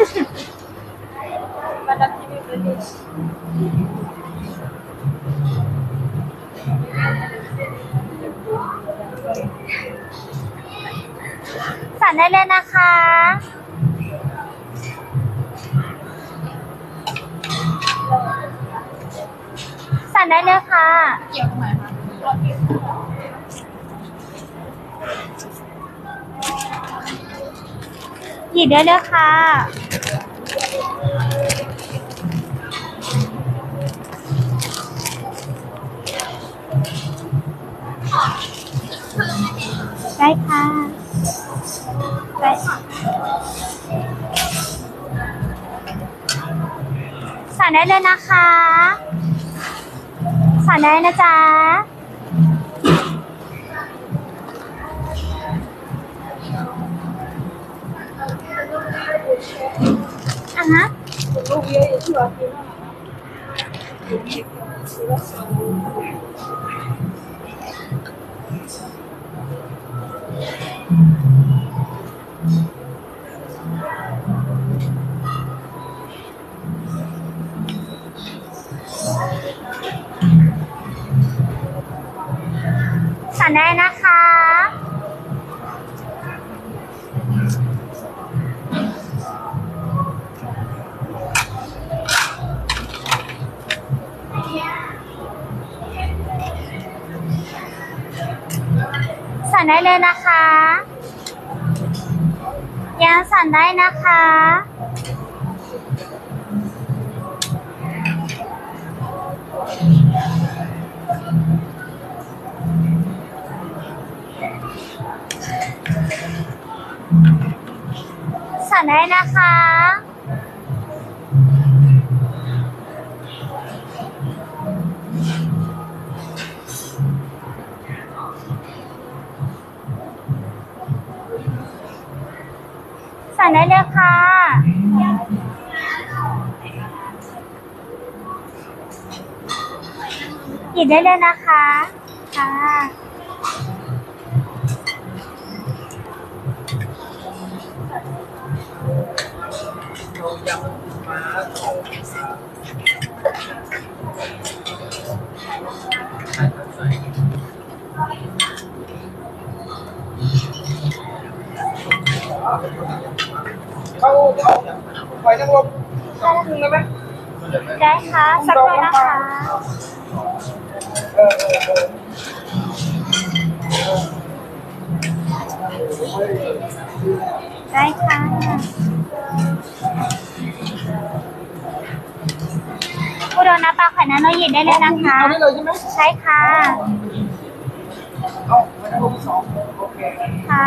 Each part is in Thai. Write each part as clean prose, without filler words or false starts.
Madam TV British สั่งได้เลยนะคะสั่งได้เลยค่ะเกี่ยวไหมคะหยิบได้เลยค่ะได้ค่ะได้สั่งได้เลยนะคะสั่งได้นะจ๊ะฮะสั่งได้นะคะสั่งได้เลยนะคะยังสั่งได้นะคะสั่งได้นะคะสั่งได้เลยค่ะหยิบได้เลยนะคะค่ะเขาไฟนั่งลมต้องพึ่งได้ไหมได้ค่ะสักหน่อยนะคะได้ค่ะอุดรน้ำปลาไข่น้ำนมหยิบได้เลยนะคะเอาได้เลยใช่ไหมใช่ค่ะเอาไฟนั่งลม2โอเคค่ะ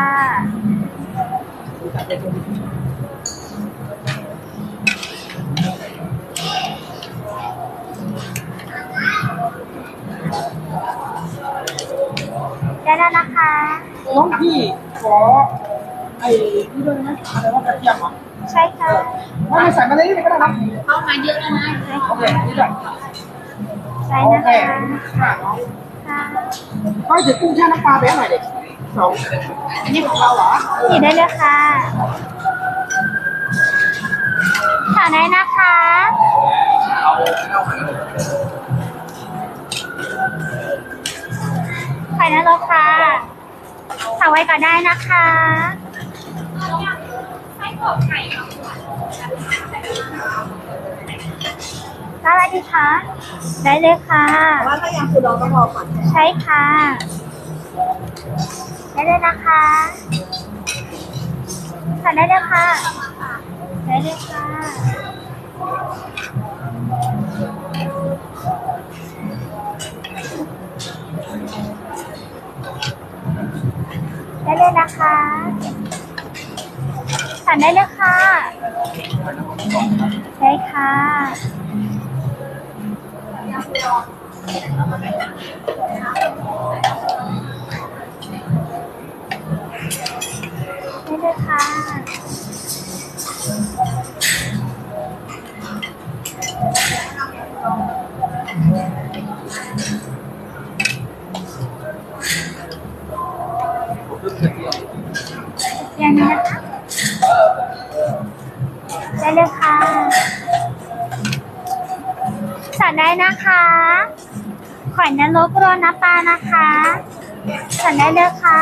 ได้แล้วนะคะน้องพี่ขอไอ้นี่ด้วยไหมอะไรว่ากระเทียมเหรอใช่ค่ะไม่ใส่มาเลยนี่ก็ได้ครับเข้ามาเยอะแล้วนะโอเคนี่ได้ใช่โอนะเคคะค่ะค่ะก็ถือกุ้งแช่น้ำปลาไปหน่อยเด็ก2นี่ของเราเหรอหยิบได้เลยค่ะสั่งได้นะคะไข่นรกค่ะสั่งไว้ก่อนได้นะคะอะไรดีคะได้เลยค่ะว่าถ้ายังคือเราต้องรอก่อนใช่ค่ะได้เลยนะคะสั่งได้เลยค่ะได้เลยค่ะได้เลยนะคะสั่งได้เลยค่ะใช่ค่ะได้เลยค่ะอย่างนี้นะคะได้เลยนะคะหอยนรกโรยน้ำปลานะคะสั่งได้เลยค่ะ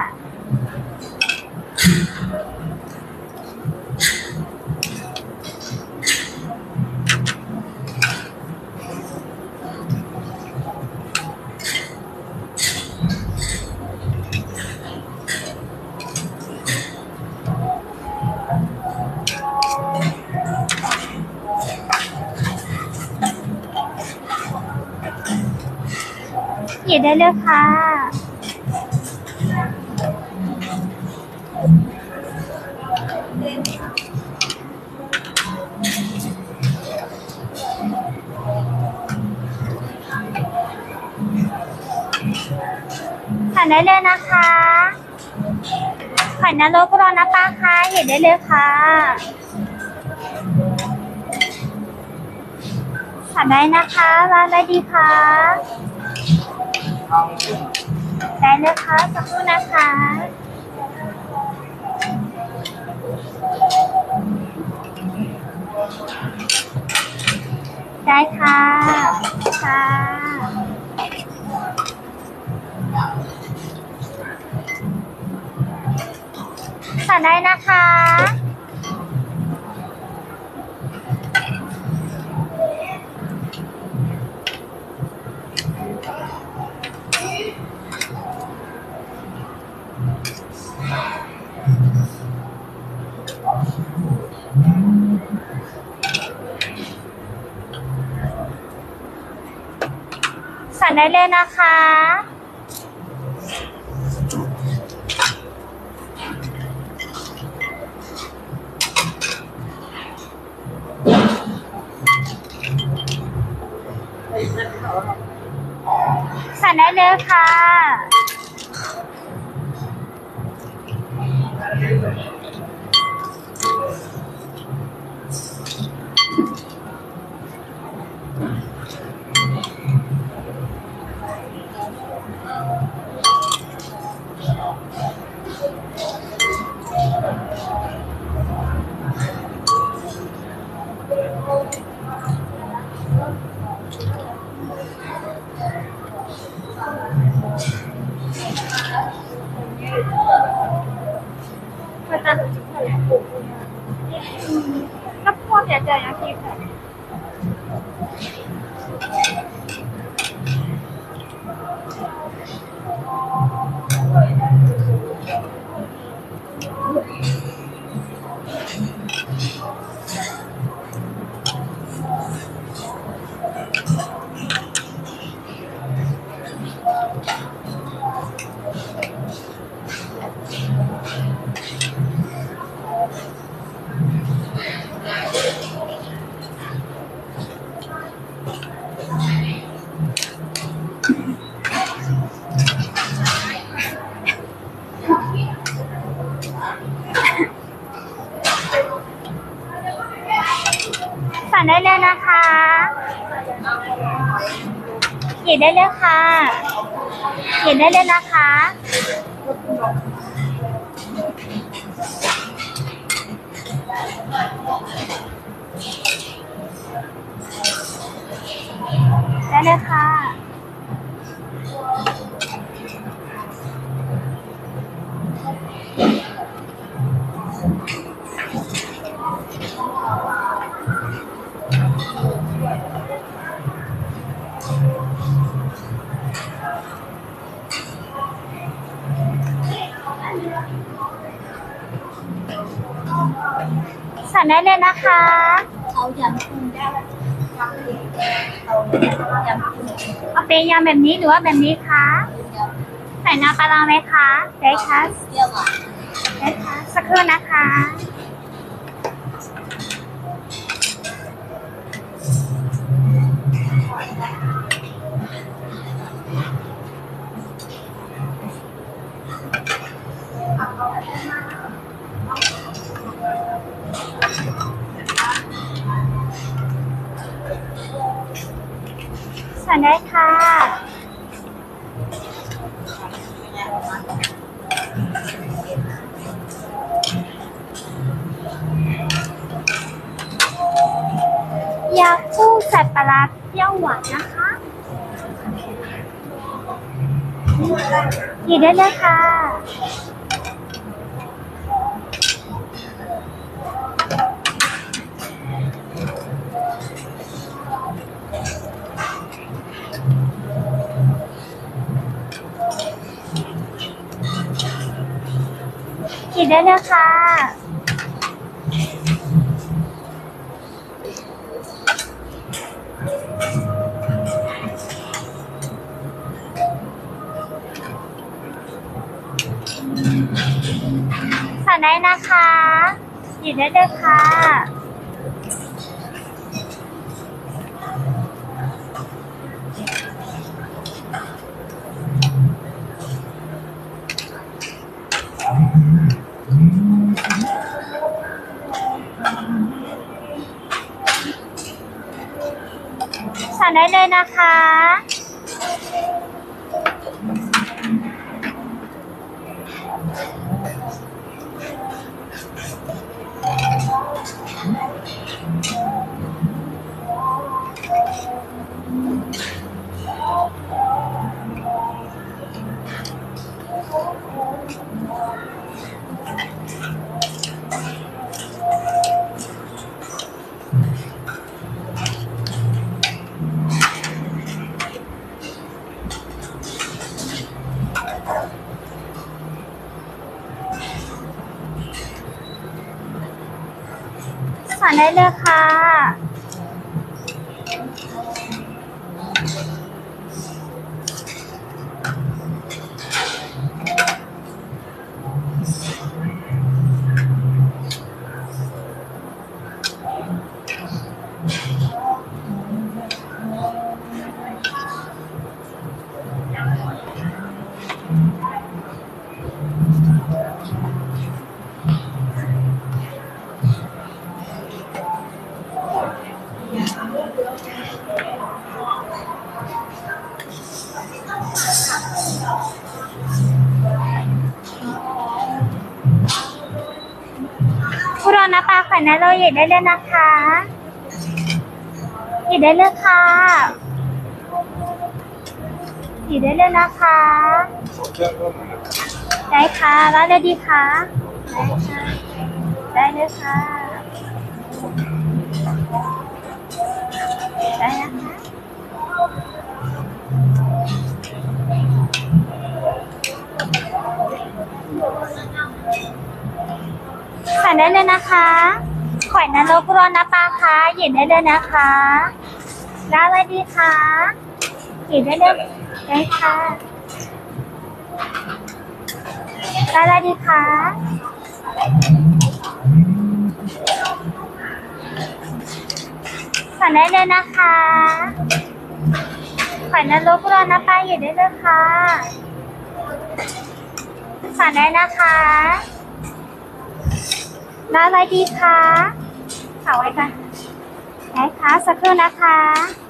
หยิบได้เลยค่ะสั่งได้เลยนะคะหอยนรกโรยน้ำปลาค่ะหยิบได้เลยค่ะสั่งได้นะคะร้านอะไรดีคะได้เลยค่ะสักครู่นะคะได้ค่ะค่ะสั่งได้นะคะสั่งได้เลยนะคะสั่งได้เลยค่ะก็พวกอยากจะอยากกินค่ะสั่งได้เลยนะคะหยิบได้เลยค่ะหยิบได้เลยนะคะได้เลยค่ะสั่งได้เลยนะคะเอายำกุ้งเอายำกุ้งเอาเป็นยำแบบนี้หรือว่าแบบนี้คะใส่น้ำปลาร้าไหมคะได้ค่ะเปรี้ยวหวานได้ค่ะสักครู่นะคะสั่งได้ค่ะ ยยาคู่ใส่ปลาร้าเปรี้ยวหวานนะคะหยิบได้เลยค่ะหยิบได้เลยค่ะสั่งได้นะคะหยิบได้เลยค่ะสั่งได้เลยนะคะสั่งได้เลยค่ะคุณรอนะปลาไข่นะเราหยิบได้เลยนะคะหยิบได้เลยค่ะหยิบได้เลยนะคะได้ค่ะแล้วได้ดีค่ะได้เลยค่ะได้นะคะสั่งได้เลยนะคะขอยนรกร้อนนะปลาคะหยิบได้เลยนะคะได้เลยดีค่ะหยิบได้เลยได้ค่ะได้เลยดีค่ะสั่งได้เลยนะคะขอยนรกร้อนนะปลาหยิบได้เลยค่ะสั่งได้นะคะได้เลยดีค่ะฝากไว้ค่ะได้ค่ะสักครู่นะคะ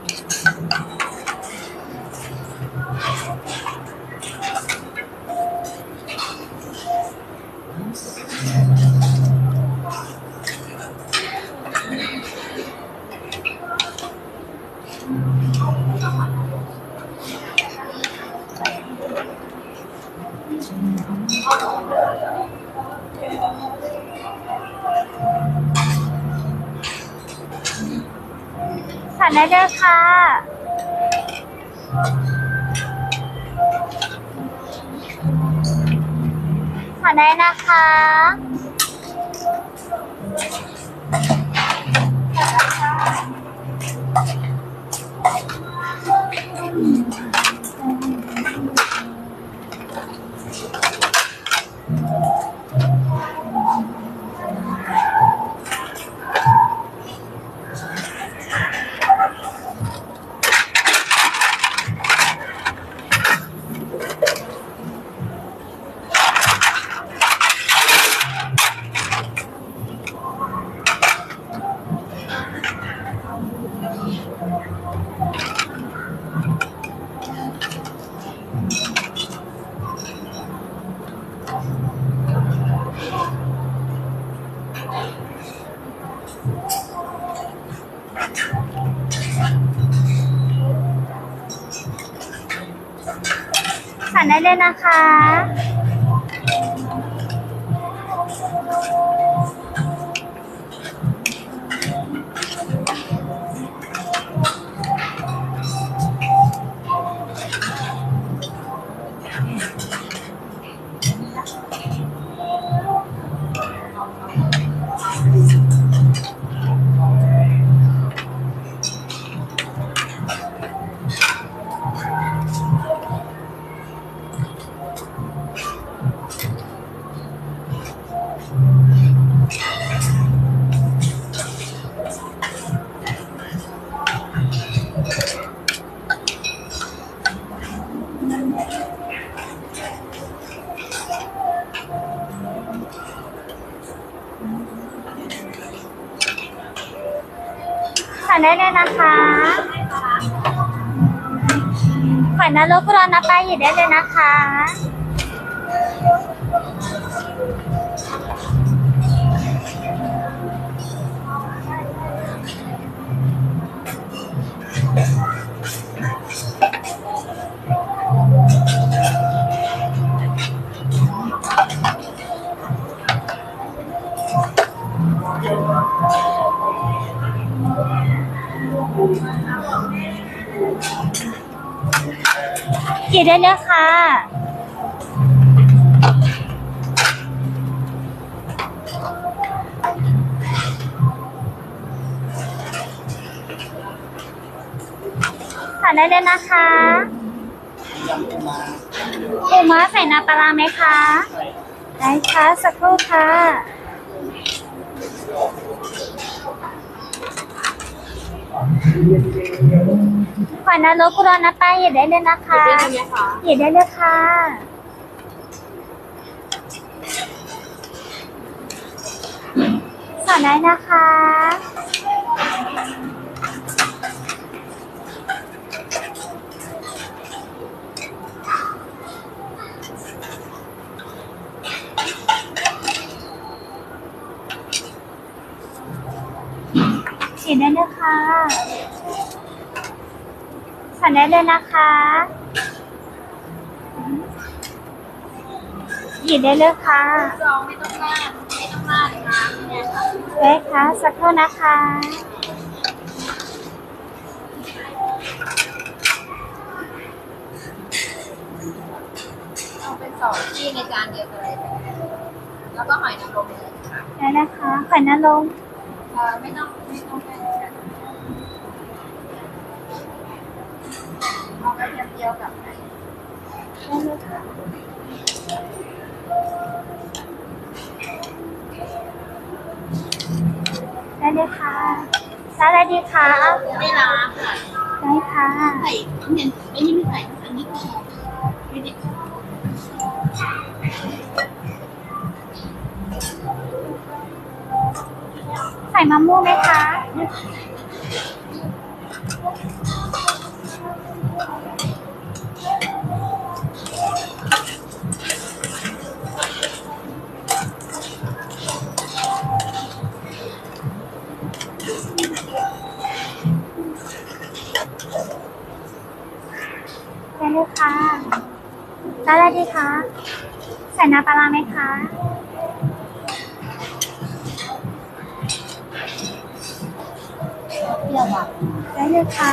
สั่งได้เลยค่ะสั่งได้นะคะสั่งได้เลยนะคะสั่งได้เลยนะคะหอยนางรมกรอนน้ำปลาหยิบได้เลยนะคะหยิบได้เลยค่ะสั่งได้เลยนะคะปูม้าใส่น้ำปลาร้าไหมคะได้ค่ะสักครู่ค่ะหอยนางรมกรอนน้ำปลาหยิบได้เลยนะคะหยิบได้เลยค่ะสั่งได้นะคะหยิบได้เลยค่ะสั่งได้เลยนะคะหยิบได้เลยค่ะไม่ต้องราดนะเนี่ยค่ะได้ค่ะสักครู่นะคะเอาเป็น2 ที่ในจานเดียวกันเลยแล้วก็หอยนางรมเลยค่ะได้นะคะหอยนางรมไม่ต้องให้เอากระเทียมเจียวกับไหนได้เลยค่ะได้เลยค่ะได้เลยดีค่ะไม่ล้างค่ะได้ค่ะใส่เนี่ยไม่นี่ไม่ใส่อันนี้ก็ไม่ได้ใส่มะม่วงไหมคะได้เลยค่ะได้เลยดีค่ะใส่น้ำปลาร้าไหมคะเปรี้ยวอ่ะได้เลยค่ะ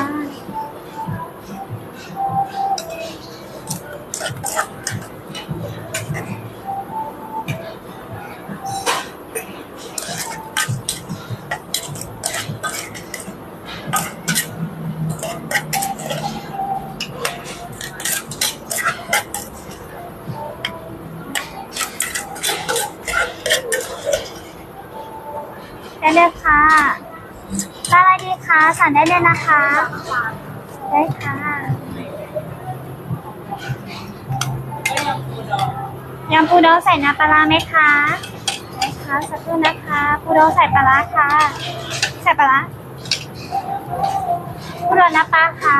ได้เลยค่ะได้เลยดีค่ะสั่งได้เลยนะคะได้ค่ะยำปูดองใส่น้ำปลาร้าไหมคะได้ค่ะสักครู่นะคะปูดองใส่ปลาร้าค่ะใส่ปลาร้าปูดองน้ำปลาค่ะ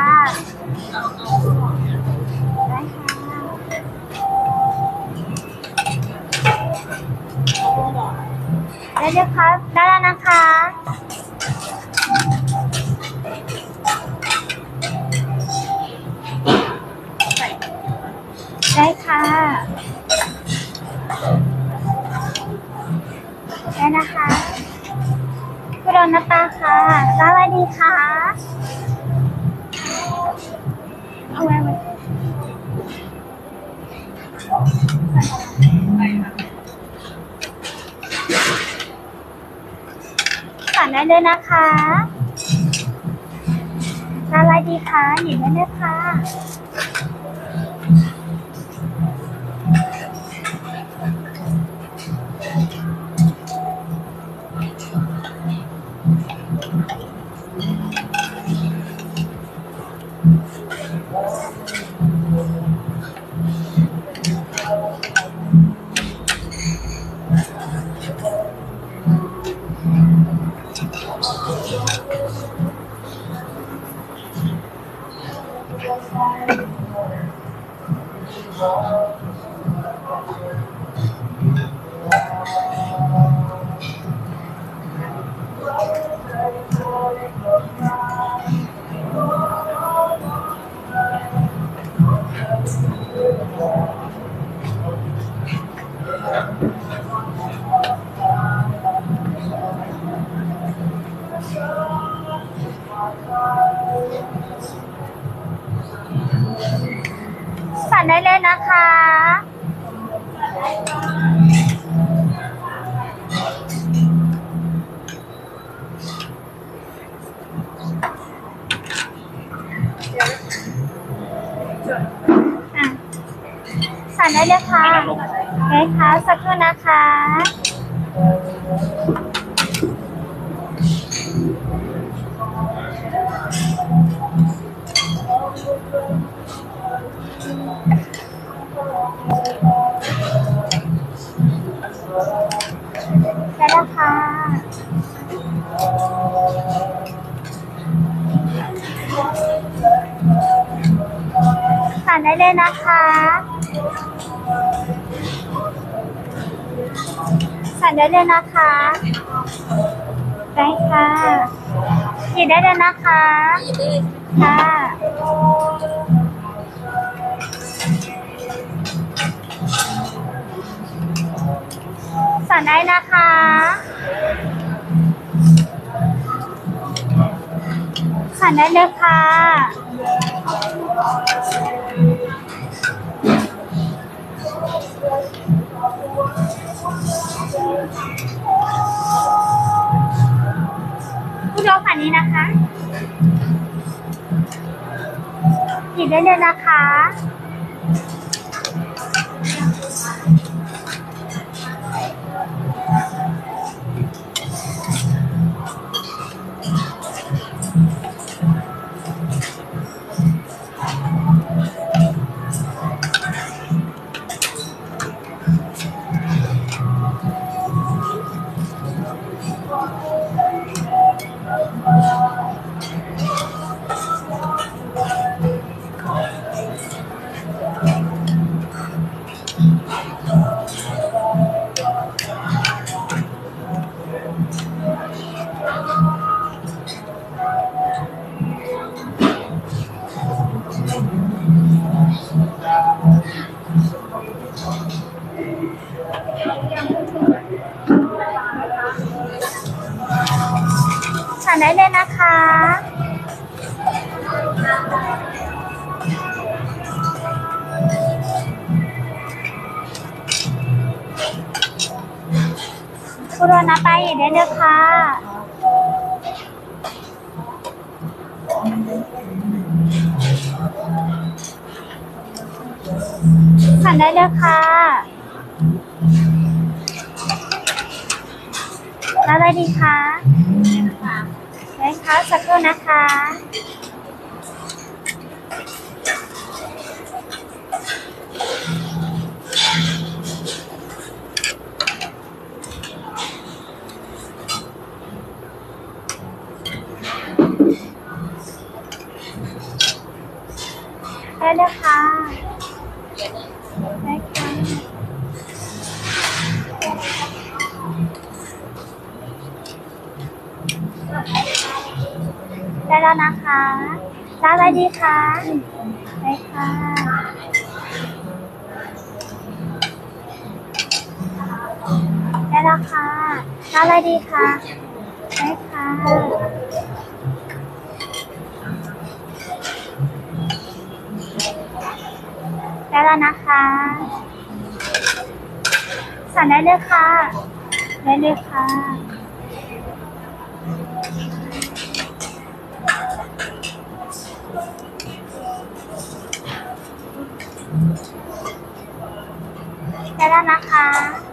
ได้ค่ะได้เลยค่ะได้แล้วนะคะได้นะปลาค่ะร้านอะไรดีคะเอาไว้สั่งได้เลยนะคะร้านอะไรดีคะหยิบได้เลยค่ะ สั่งได้เลยนะคะสั่งได้เลยค่ะได้ค่ะสักครู่นะคะได้แล้วค่ะสั่งได้เลยนะคะสั่งได้เลยนะคะได้ค่ะหยิบได้เลยนะคะหยิบได้เลยค่ะสั่งได้นะคะสั่งได้เลยค่ะผู้ชมฝั่งนี้นะคะหยิบได้เลยนะคะสั่งได้เลยนะคะคุณโรนาไปหยิบได้เลยค่ะสั่งได้เลยค่ะแล้วอะไรดีคะได้ค่ะสักครู่นะคะได้เลยค่ะได้ค่ะได้แล้วนะคะร้านอะไรดีคะได้ค่ะได้แล้วค่ะร้านอะไรดีคะได้ค่ะได้แล้วนะคะสั่งได้เลยค่ะได้เลยค่ะได้แล้วนะคะ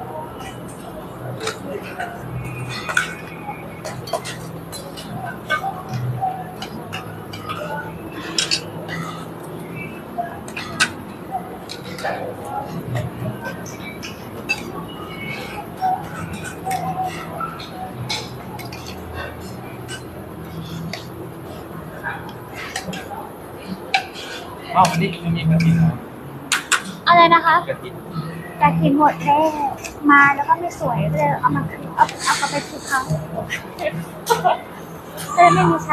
อ้าววันนี้มันมีกระถิ่นเหรออะไรนะคะกระถิ่นกระถิ่นหมดแล้วมาแล้วก็ไม่สวยเลยเอามาคืนเอากลับไปคืนเขาเลยไม่มีใช้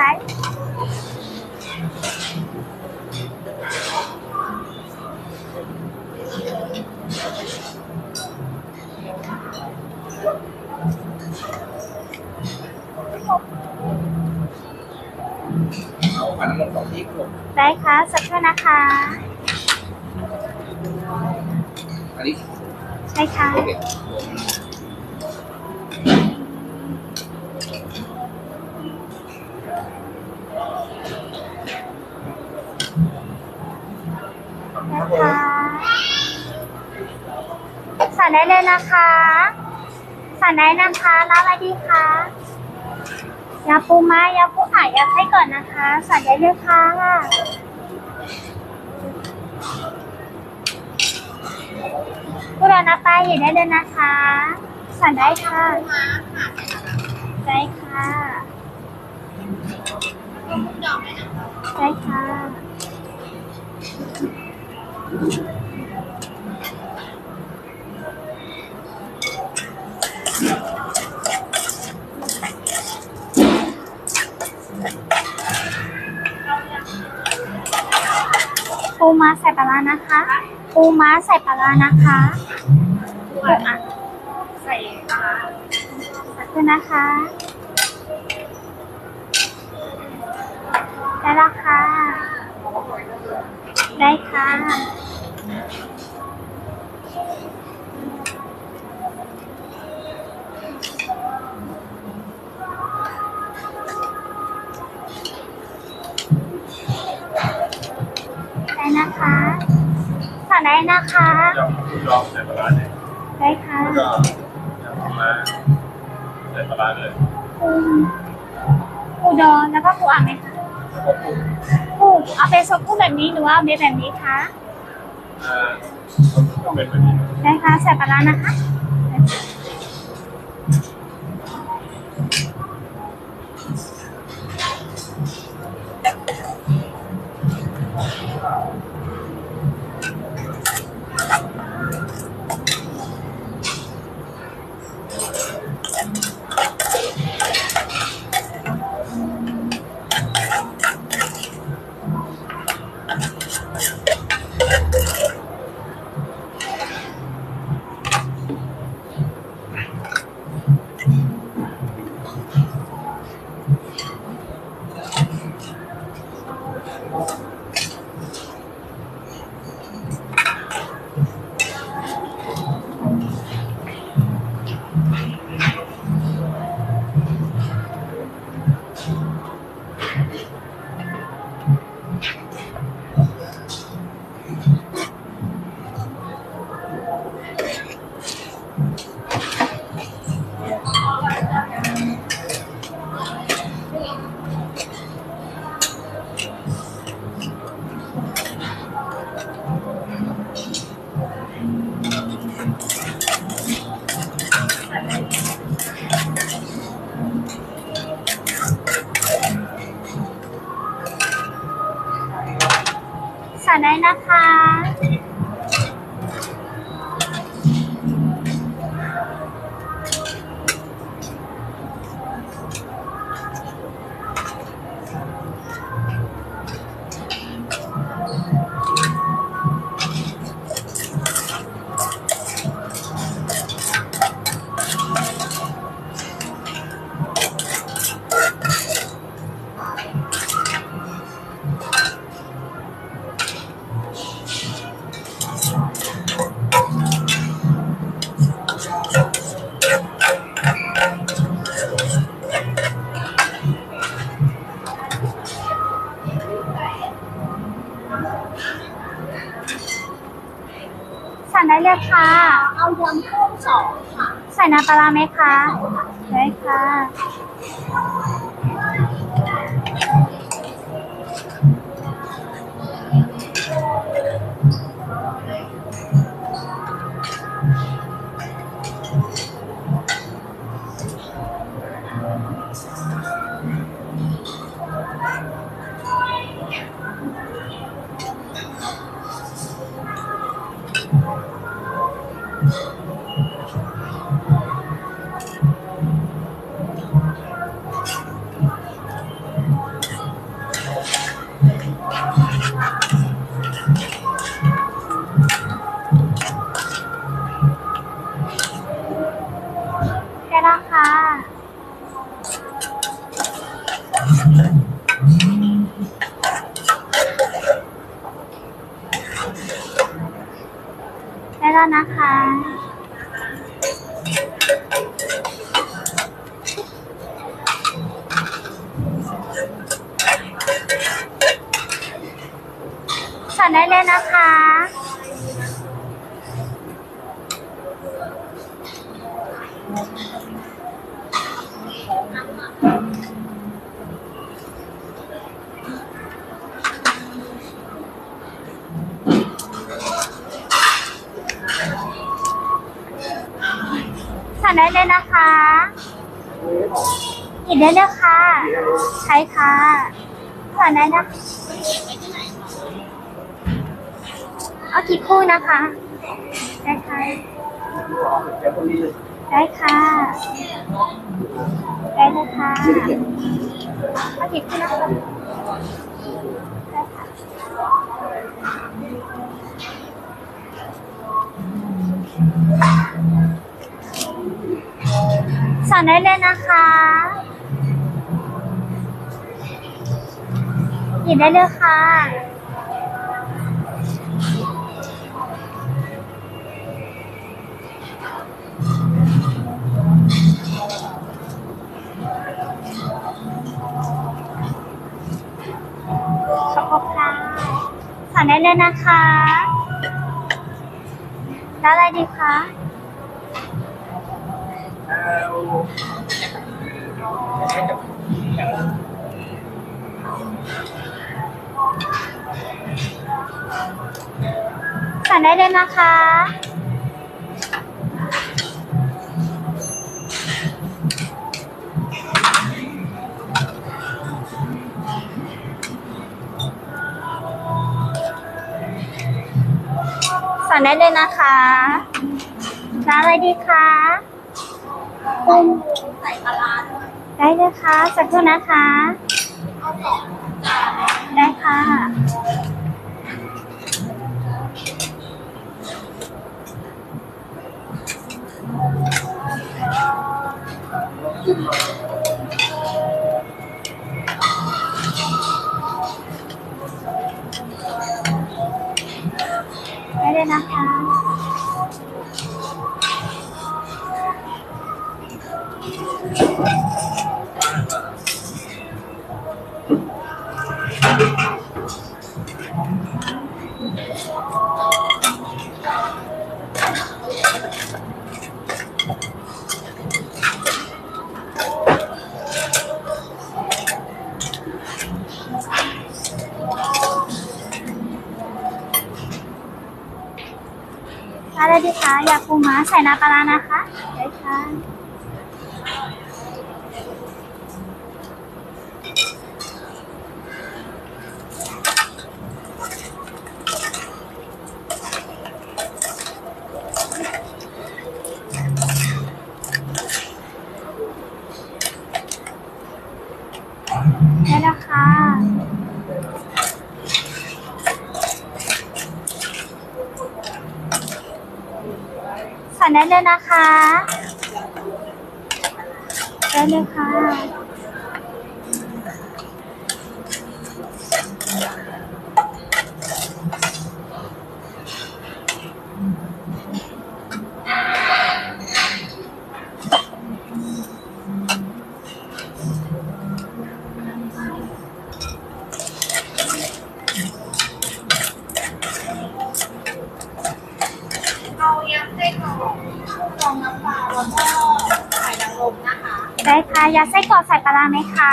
เอาอันนั้น2ที่ลูกได้ค่ะสักครู่นะคะอันนี้ได้ค่ะโอเคนะคะสั่งได้เลยนะคะสั่งได้นะคะรับอะไรดีคะยาปูม้ายาปูไข่ยาไส้ก่อนนะคะสั่งได้เลยค่ะพวกเรานับไปเห็นได้เลยนะคะสั่งได้ค่ะมาค่ะได้ค่ะดอกเลยนะได้ค่ะปูม้าใส่ปลาร้านะคะปูม้าใส่ปลาร้านะคะอ่ะใส่ปลาขอบคุณนะคะได้แล้วค่ะได้ค่ะได้นะคะสั่งได้นะคะยำยอมใส่ปลาร้าเนี่ยได้ค่ะแล้วก็ยำมาใส่ปลาร้าเลยปูดองแล้วก็ปูอ่างไหมคะแล้วก็กุ้งปูเอาเป็นซุปกุ้งแบบนี้หรือว่าเอาเป็นแบบนี้คะก็เป็นแบบนี้ได้ค่ะใส่ปลาร้านะคะสั่งได้นะคะเลยค่ะเอายำกุ้งสองค่ะใส่น้ำปลาร้าไหมคะได้ค่ะ ได้แล้วค่ะได้แล้วนะคะสั่งได้เลยนะคะ สั่งได้เลยนะคะหยิบได้เลยค่ะ ใช่ค่ะสั่งได้นะเอากี่คู่นะคะ ได้ค่ะ ได้ค่ะ ได้เลยค่ะเอากี่คู่นะคะได้ค่ะสั่งได้เลยนะคะหยิบได้เลยค่ะขอบคุณค่ะสั่งได้เลยนะคะแล้วอะไรดีคะสั่งได้เลยนะคะสั่งได้เลยนะคะร้านอะไรดีคะกุ้งใส่ปลาร้าด้วยได้เลยค่ะสักครู่นะคะเอาสองจานได้ค่ะได้เลยนะคะ อะไรดีคะอยากปูม้าใส่น้ำปลาร้านะคะได้ค่ะได้แล้วค่ะสั่งได้เลยนะคะได้เลยค่ะค่ะยาไส้กรอกใส่ปลาร้าไหมคะ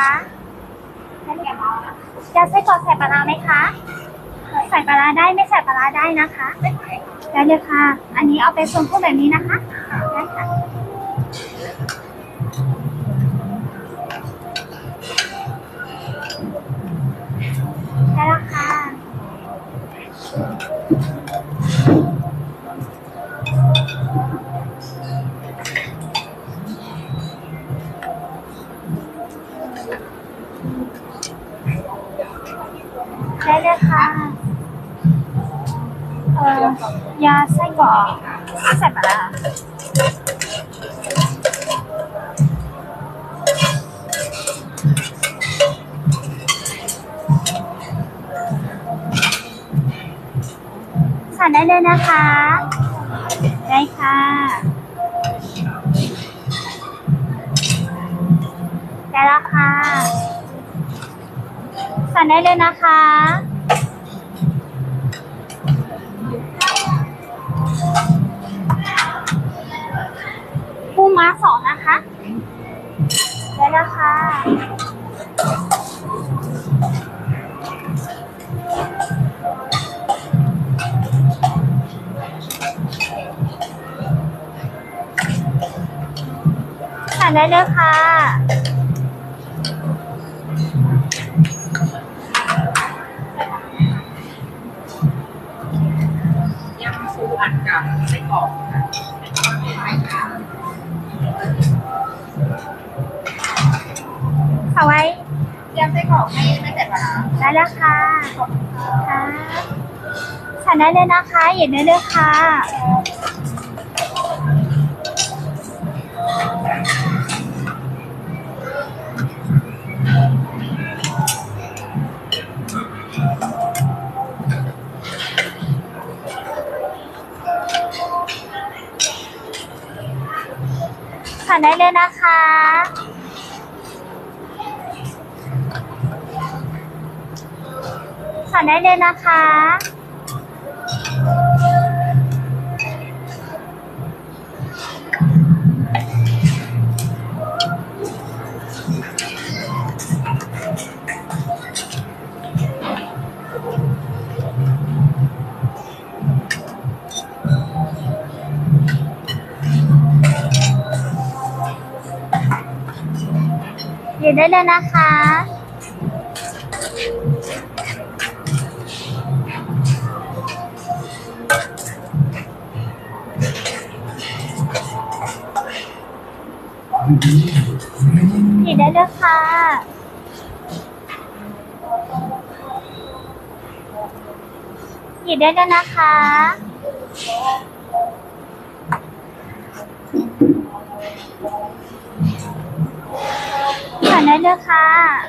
ยาไส้กรอกใส่ปลาร้าไหมคะใส่ปลาร้าได้ไม่ใส่ปลาร้าได้นะคะได้เลยค่ะอันนี้เอาไปส่งพวกแบบนี้นะคะได้ค่ะได้แล้วค่ะได้เลยค่ะยาไส้กรอกใส่ปลาร้าสั่งได้เลยนะคะได้ค่ะได้แล้วค่ะสั่งได้เลยนะคะปูม้า2นะคะได้แล้วค่ะสั่งได้เลยค่ะยำปูอัดกับไส้กรอกค่ะเอาไว้ยำไส้กรอกไม่ใส่ปลาร้าได้แล้วค่ะค่ะสั่งได้เลยนะคะหยิบได้เลยค่ะสั่งได้เลยนะคะสั่งได้เลยนะคะหยิบได้เลยนะคะหยิบได้เลยค่ะหยิบได้เลยนะคะสั่งได้เลยค่ะ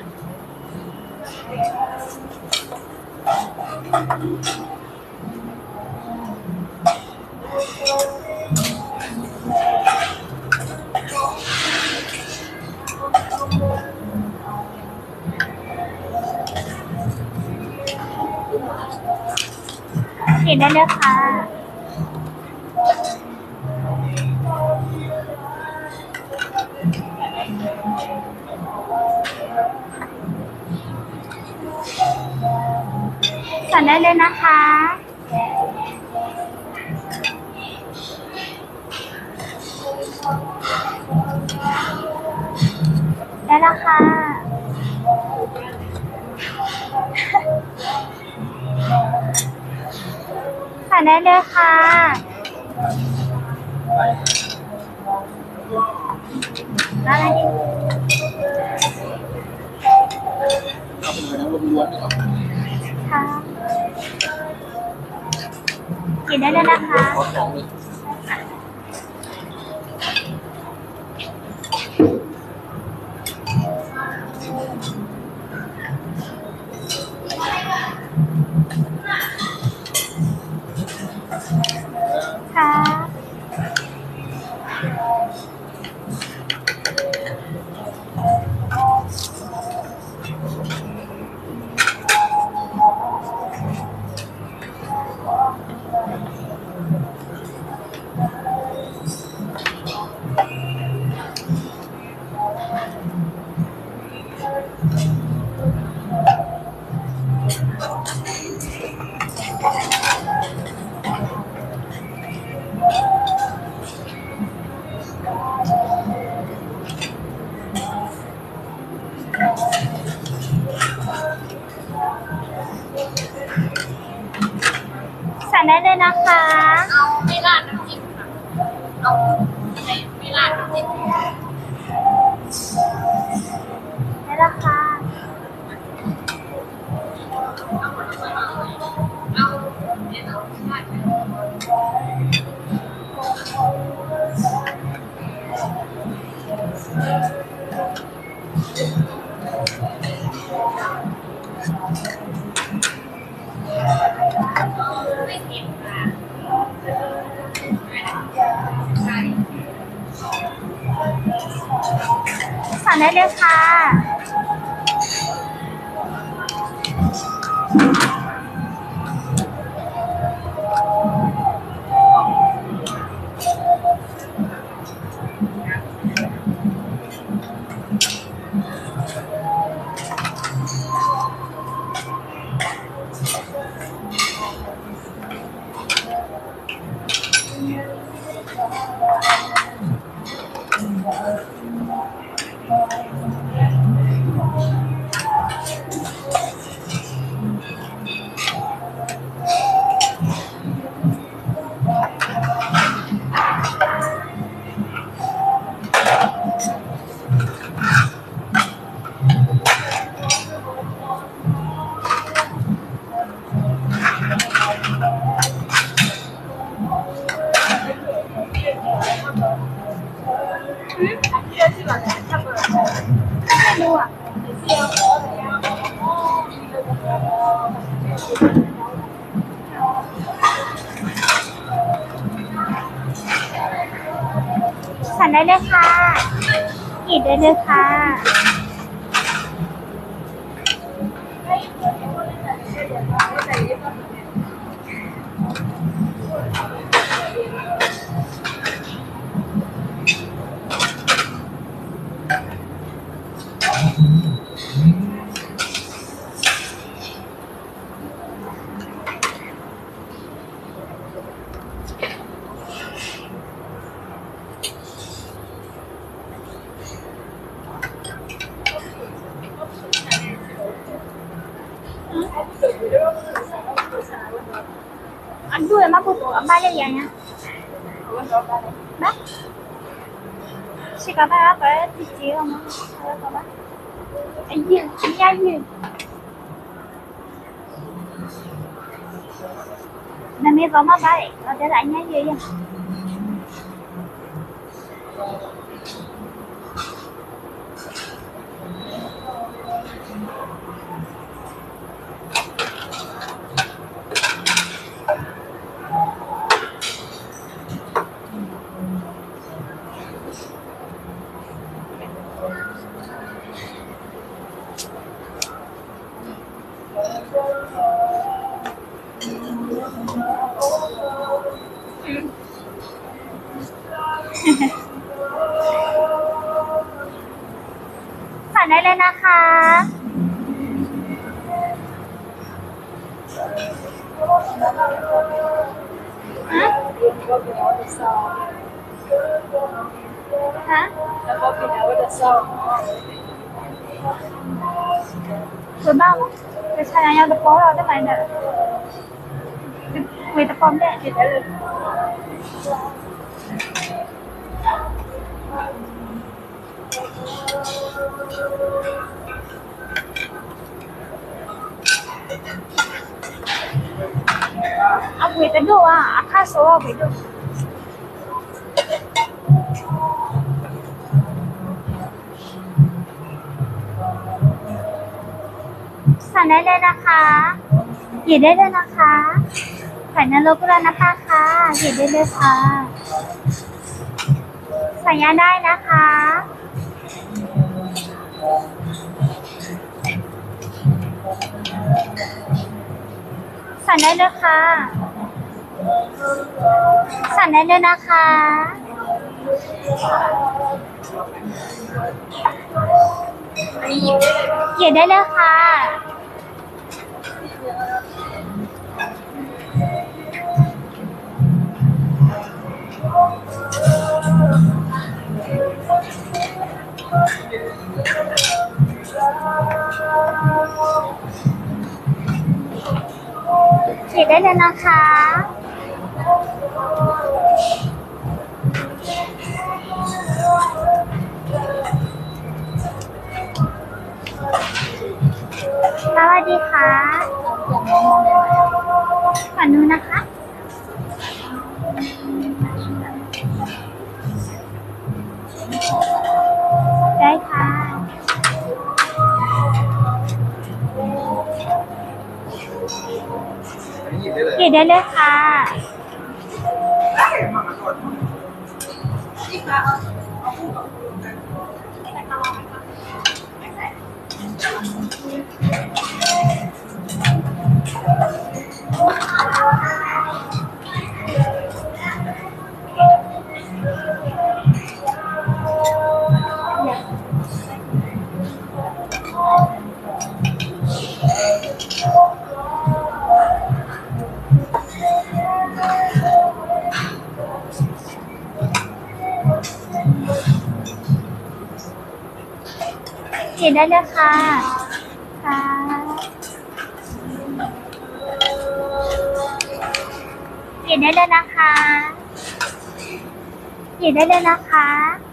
หยิบได้เลยค่ะสั่งได้เลยนะคะได้แล้วค่ะสั่งได้เลยค่ะอะไรดีค่ะกินได้เลยนะคะค่ะได้เลยนะคะเอาไม่ราดน้ำจิ้มค่ะเอาไม่ราดน้ำจิ้มได้แล้วค่ะเอาเนี่ยเอาไม่ราด ไม่เผ็ดค่ะใช่สั่งได้เลยค่ะ ไม่รู้อ่ะสั่งได้เลยค่ะหยิบได้เลยค่ะanh đuổi mà bụt ở ba đây nha bác chỉ có ba cái thịt chiên không có bác anh gì anh gì là mấy có mà ba ở đây lại nhá gì vậyสั่งได้เลยนะคะฮะฮะคือบ้ามั้งจะใช้ยาตะโพเราได้ไหมเนี่ยมีตะโพได้ Aku itu doa, aku soal itu.สั่งได้เลยนะคะหยิบได้เลยนะคะไข่นรกแล้วนะคะค่ะหยิบได้เลยค่ะสั่งยาได้นะคะสั่งได้เลยค่ะสั่งได้เลยนะคะหยิบได้เลยค่ะหยิบได้เลยนะคะสวัสดีค่ะฝั่งนู้นนะคะได้ค่ะหยิบได้เลยค่ะหยิบได้เลยค่ะค่ะหยิบได้เลยนะคะหยิบได้เลยนะคะ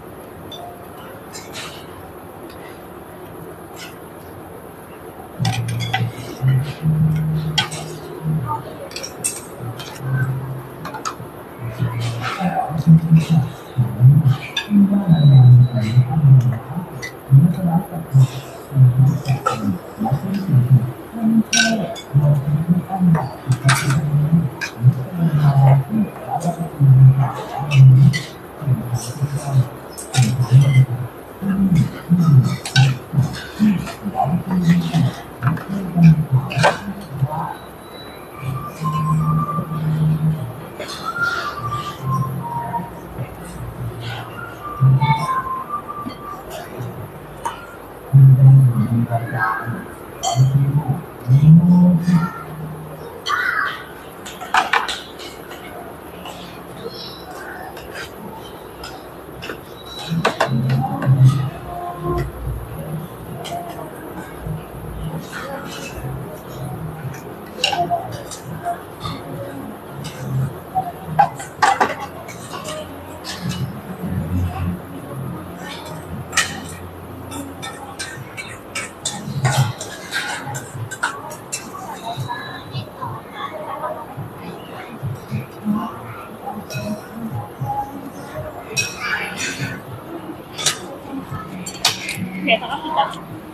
เดี๋ยวเขาก็คิดแบบ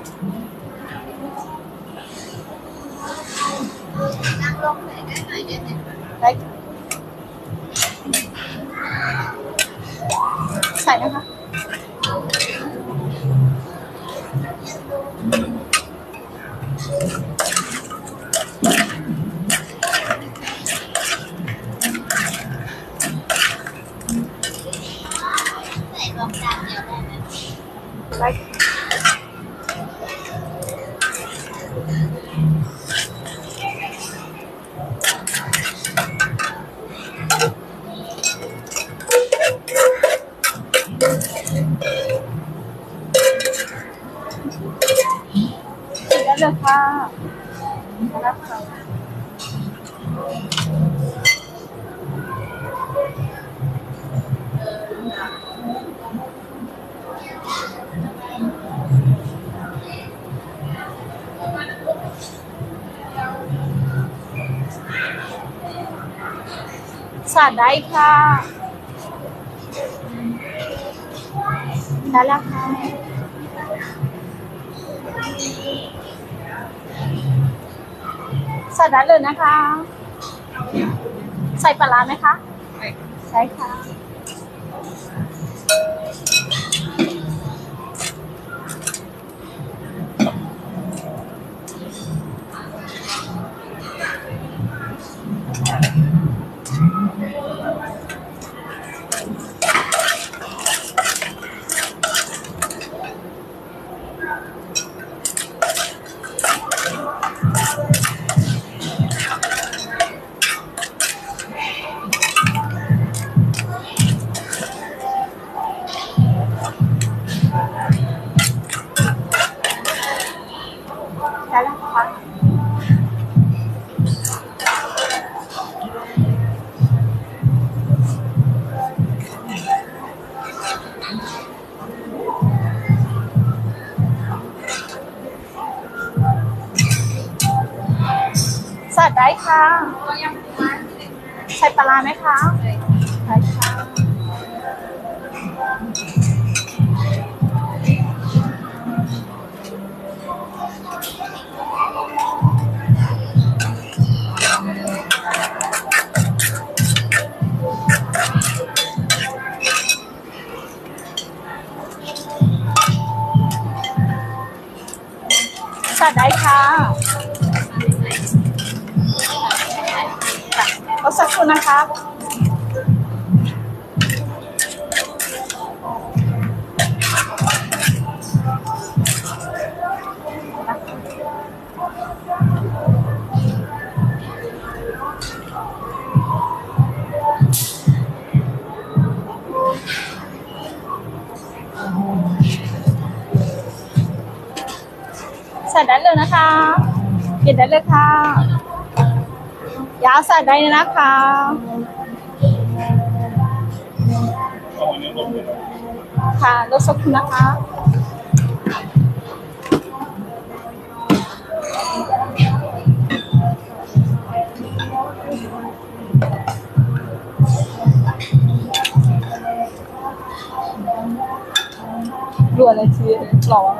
นั่งลงไหนได้หน่อยได้ไหมได้ใส่นะคะใส่รวมจานเดียวได้ไหมได้ได้เลยค่ะรับค่ะสาดได้ค่ะได้แล้วค่ะใส่ได้เลยนะคะ ใส่ปลาร้าไหมคะใช่ค่ะได้แล้วค่ะสัตว์ได้ค่ะใส่ปลาร้าไหมคะใส่ค่ะสัตว์ได้ค่ะรอสักครู่นะคะใส่ได้เลยนะคะกินได้เลยค่ะยาใส่ได้เลยนะคะก็วันนี้ลงเลยค่ะรสสักครู่นะคะดูอะไรทีหรอ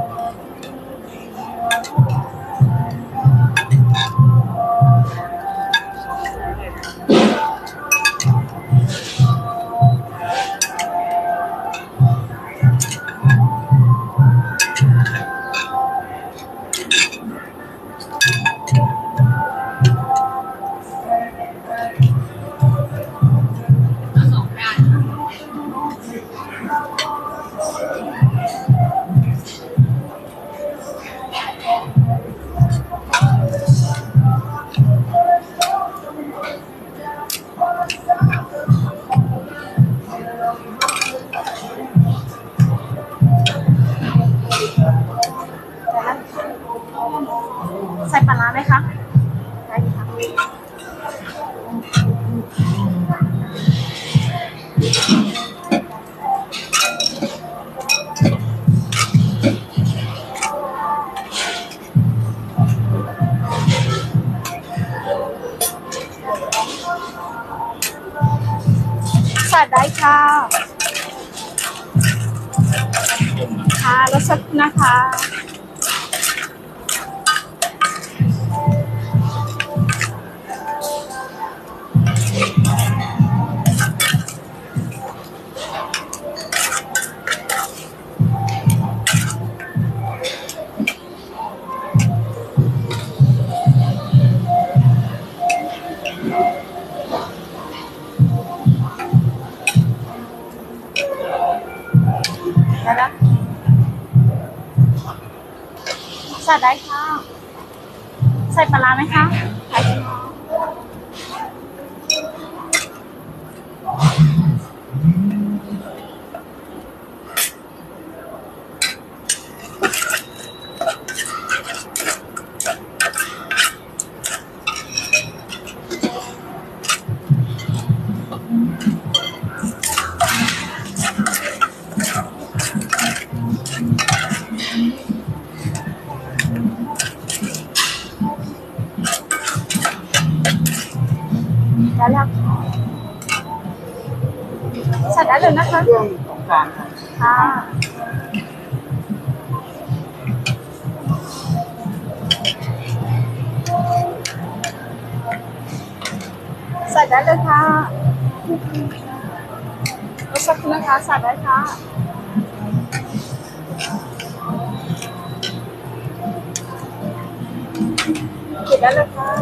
ใส่ปลาร้าไหมคะได้ค่ะใส่ได้ค่ะค่ะรสสักครู่นะคะได้แล้วใส่ได้ค่ะใส่ปลาร้าไหมคะใส่ค่ะได้แล้วใส่ได้เลยนะคะเครื่องของกลางครับค่ะใส่ได้เลยค่ะรสสักครู่นะคะใส่ได้ค่ะกินได้เลยค่ะ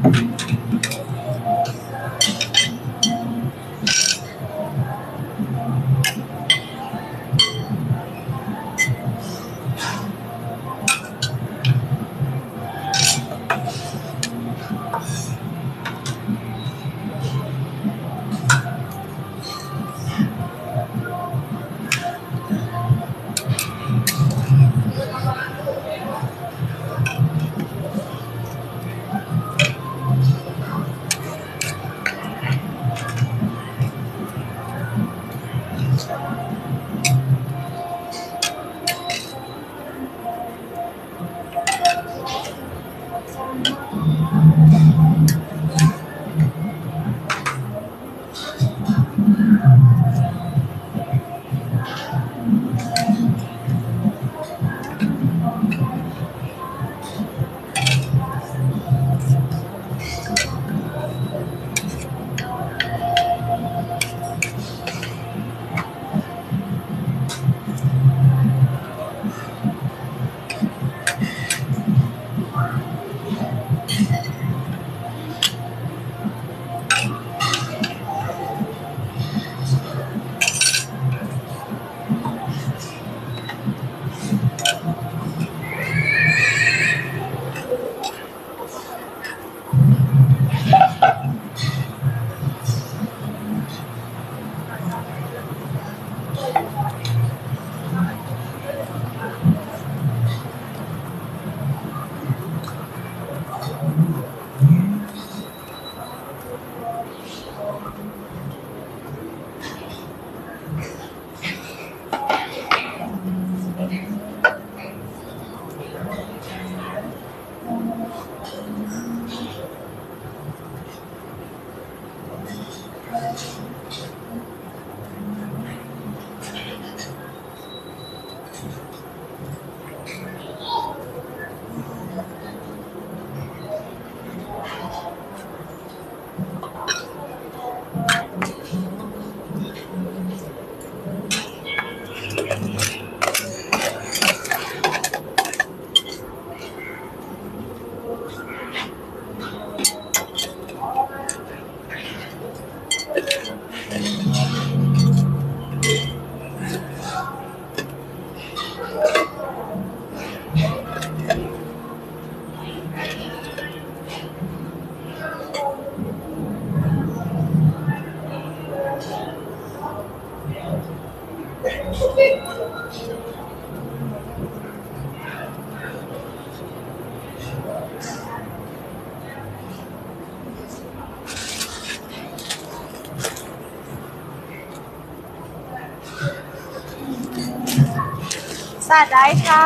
สาดได้ค่ะ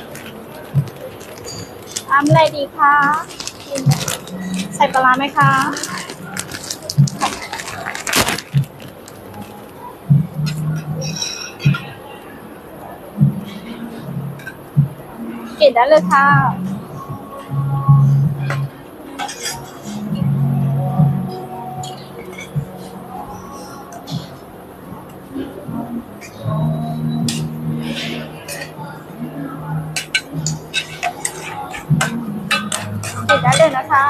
ทำอะไรดีคะใส่ปลาร้าไหมคะกินได้เลยค่ะกินได้เลยนะคะ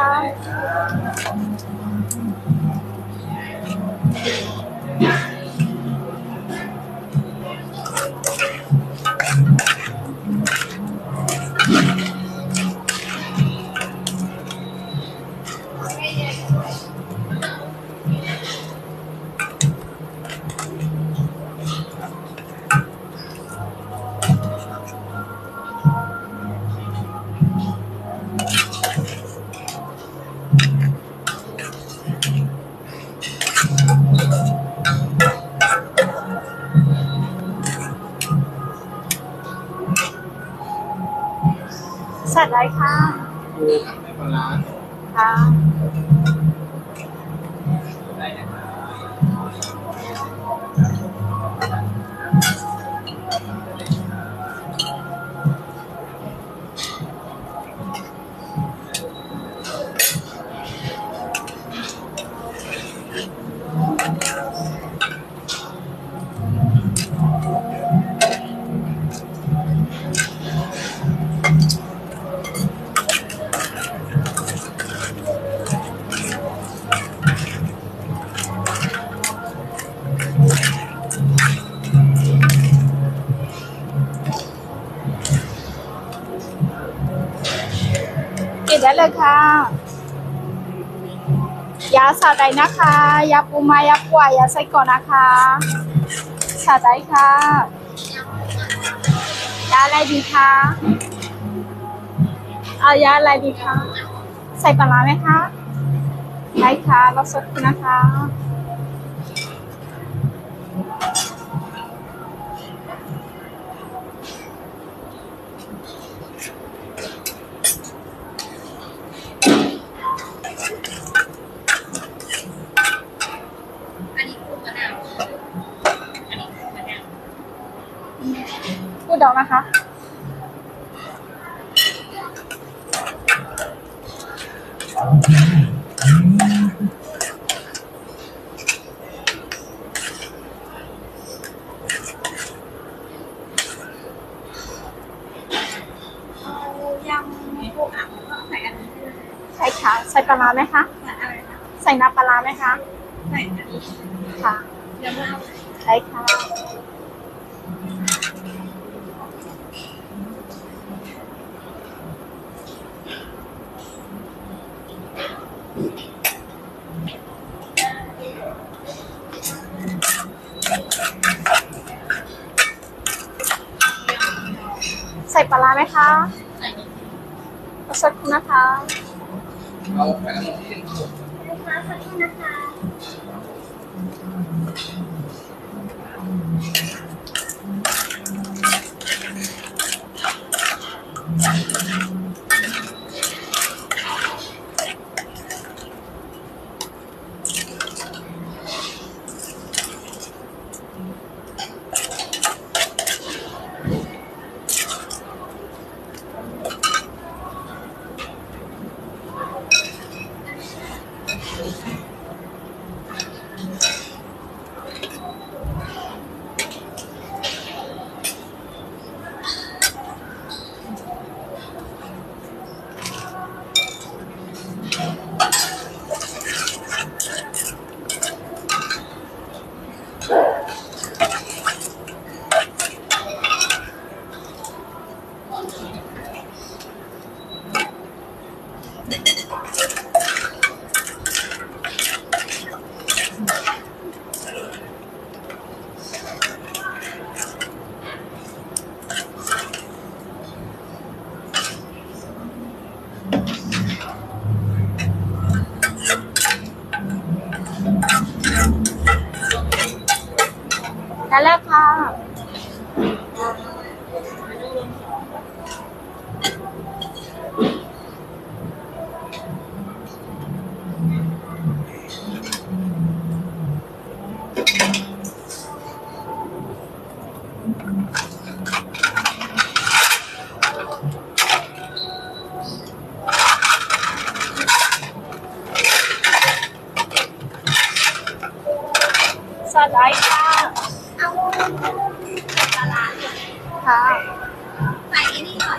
สาดได้ค่ะดูในปลาร้าค่ะได้นะครับสได้เลยค่ะยาสาใจนะคะยาปูมายาป่วยยาไส้กรอกนะคะสาใจค่ะยาอะไรดีคะเอายาอะไรดีคะใส่ปลาร้าไหมคะได้ค่ะรสสดนะคะอันนี้คือมะนาวอันนี้คือมะนาวพูดดอกนะคะยังพวกอ่ะใส่อันนี้ใช่ค่ะใส่ปลาร้าไหมคะใส่อะไรนะใส่น้ำปลาร้าไหมคะใส่อันนี้ค่ะยังไม่เอาใช่ค่ะใส่ปลาร้าไหมคะใส่นี้รสสดนะคะเอาไปน้ำที่ลูกค้าขอโทษนะคะ นั่นแหละค่ะสวัสดีค่ะเอาปลาร้าด้วยค่ะใส่อันนี้หน่อย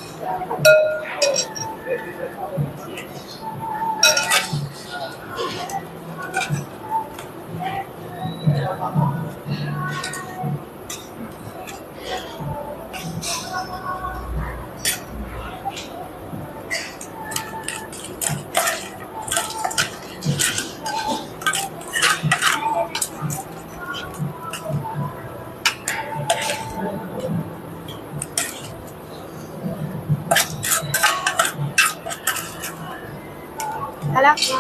นั่นแหละค่ะ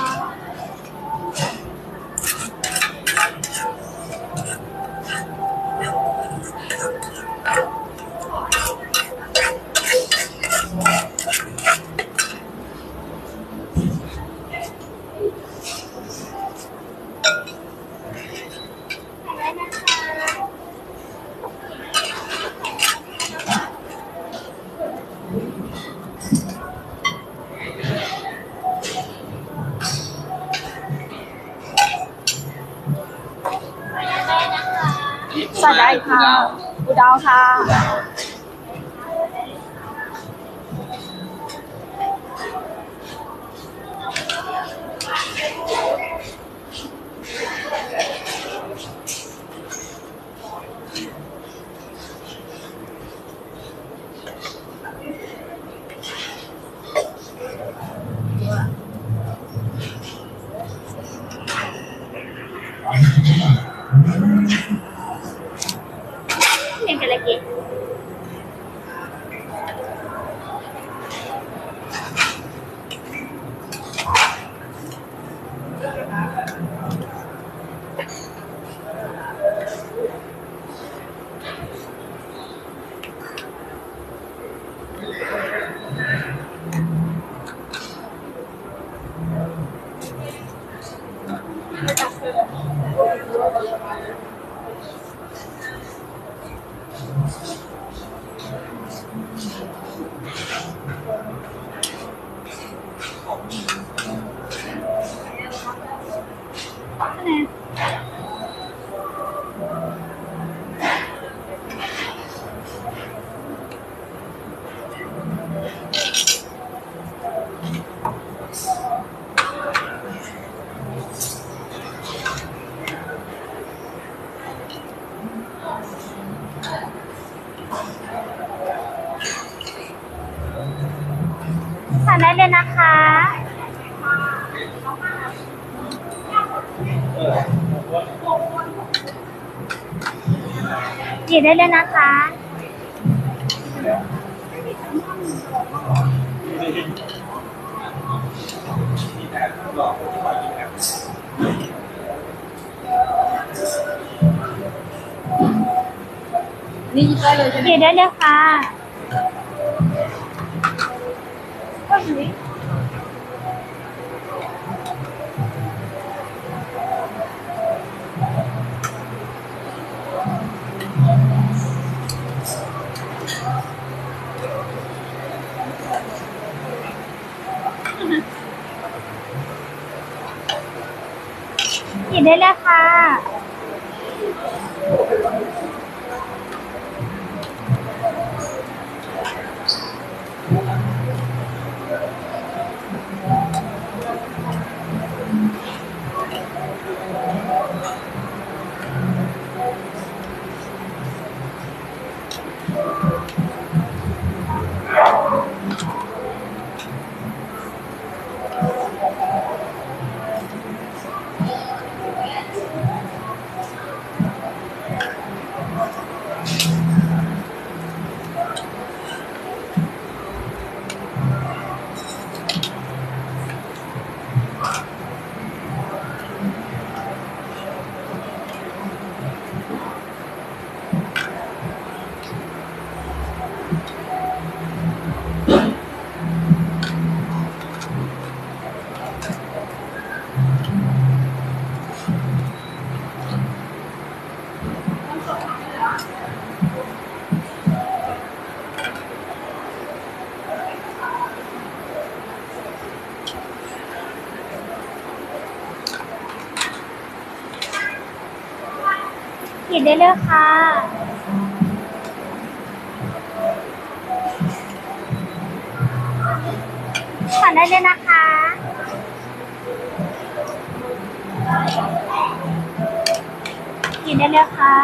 สวัสดีค่ะอุดาวค่ะ Yang ke lagi. Mana?สั่งได้เลยนะคะหยิบได้เลยนะคะนี่ได้เลยใช่ไหมหยิบได้เลยค่ะก็หยิบหยิบได้เลยค่ะหยิบได้เลยค่ะสั่งได้เลยนะคะหยิบได้เลยค่ะ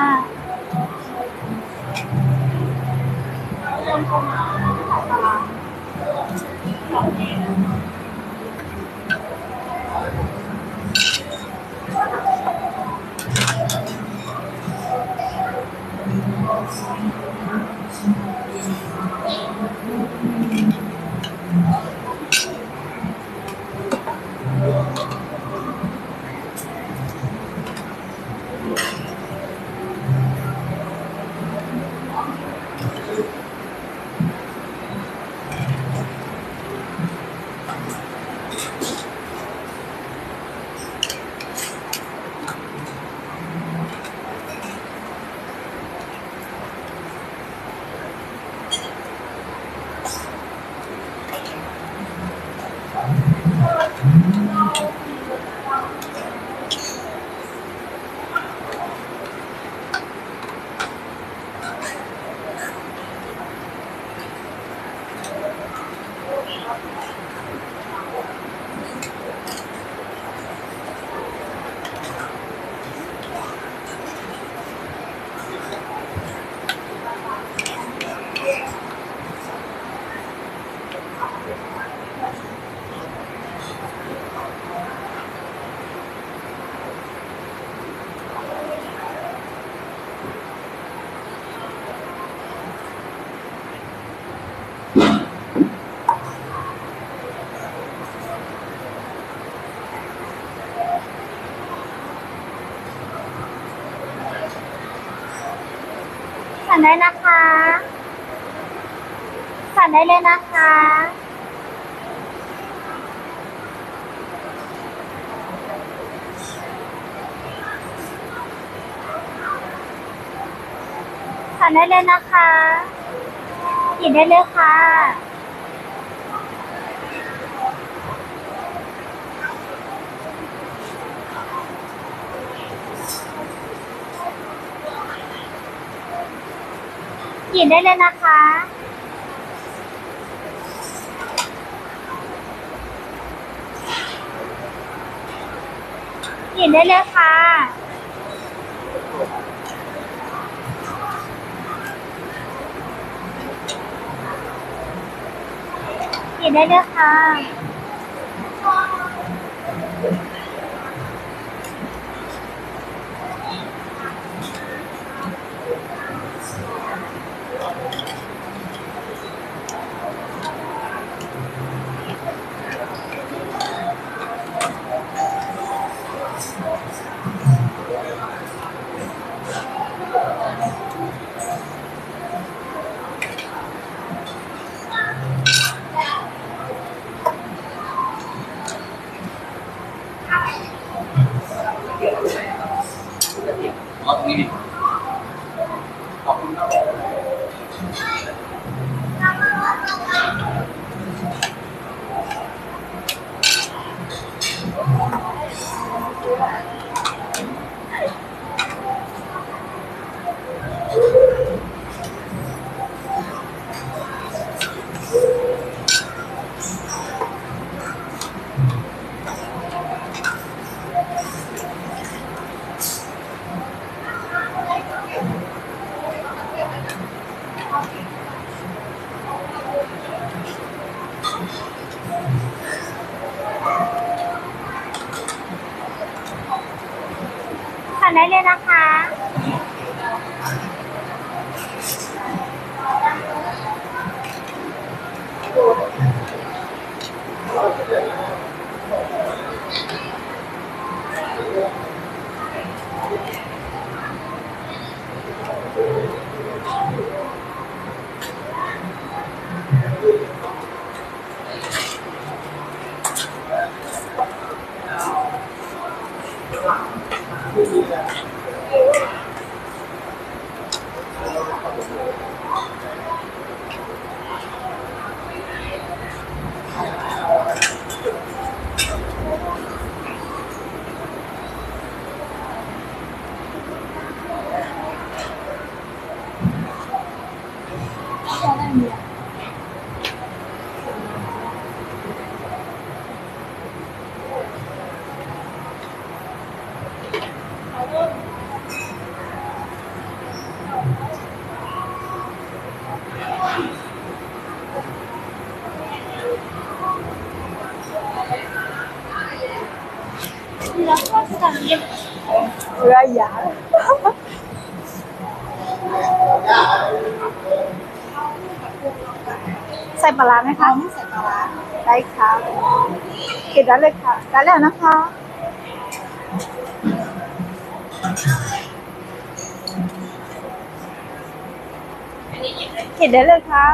สั่งได้นะคะสั่งได้เลยนะคะสั่งได้เลยนะคะหยิบได้เลยค่ะหยิบได้เลยนะคะหยิบได้เลยค่ะหยิบได้เลยค่ะอ๋อตรงนี้ดิขอบคุณครับสั่งได้เลยนะคะแล้วก็สั่งเย็บเรือยาใส่ปลาร้าไหมคะไม่ใส่ปลาร้าได้ค่ะเก็บได้เลยค่ะได้แล้วนะคะเก็บได้เลยค่ะ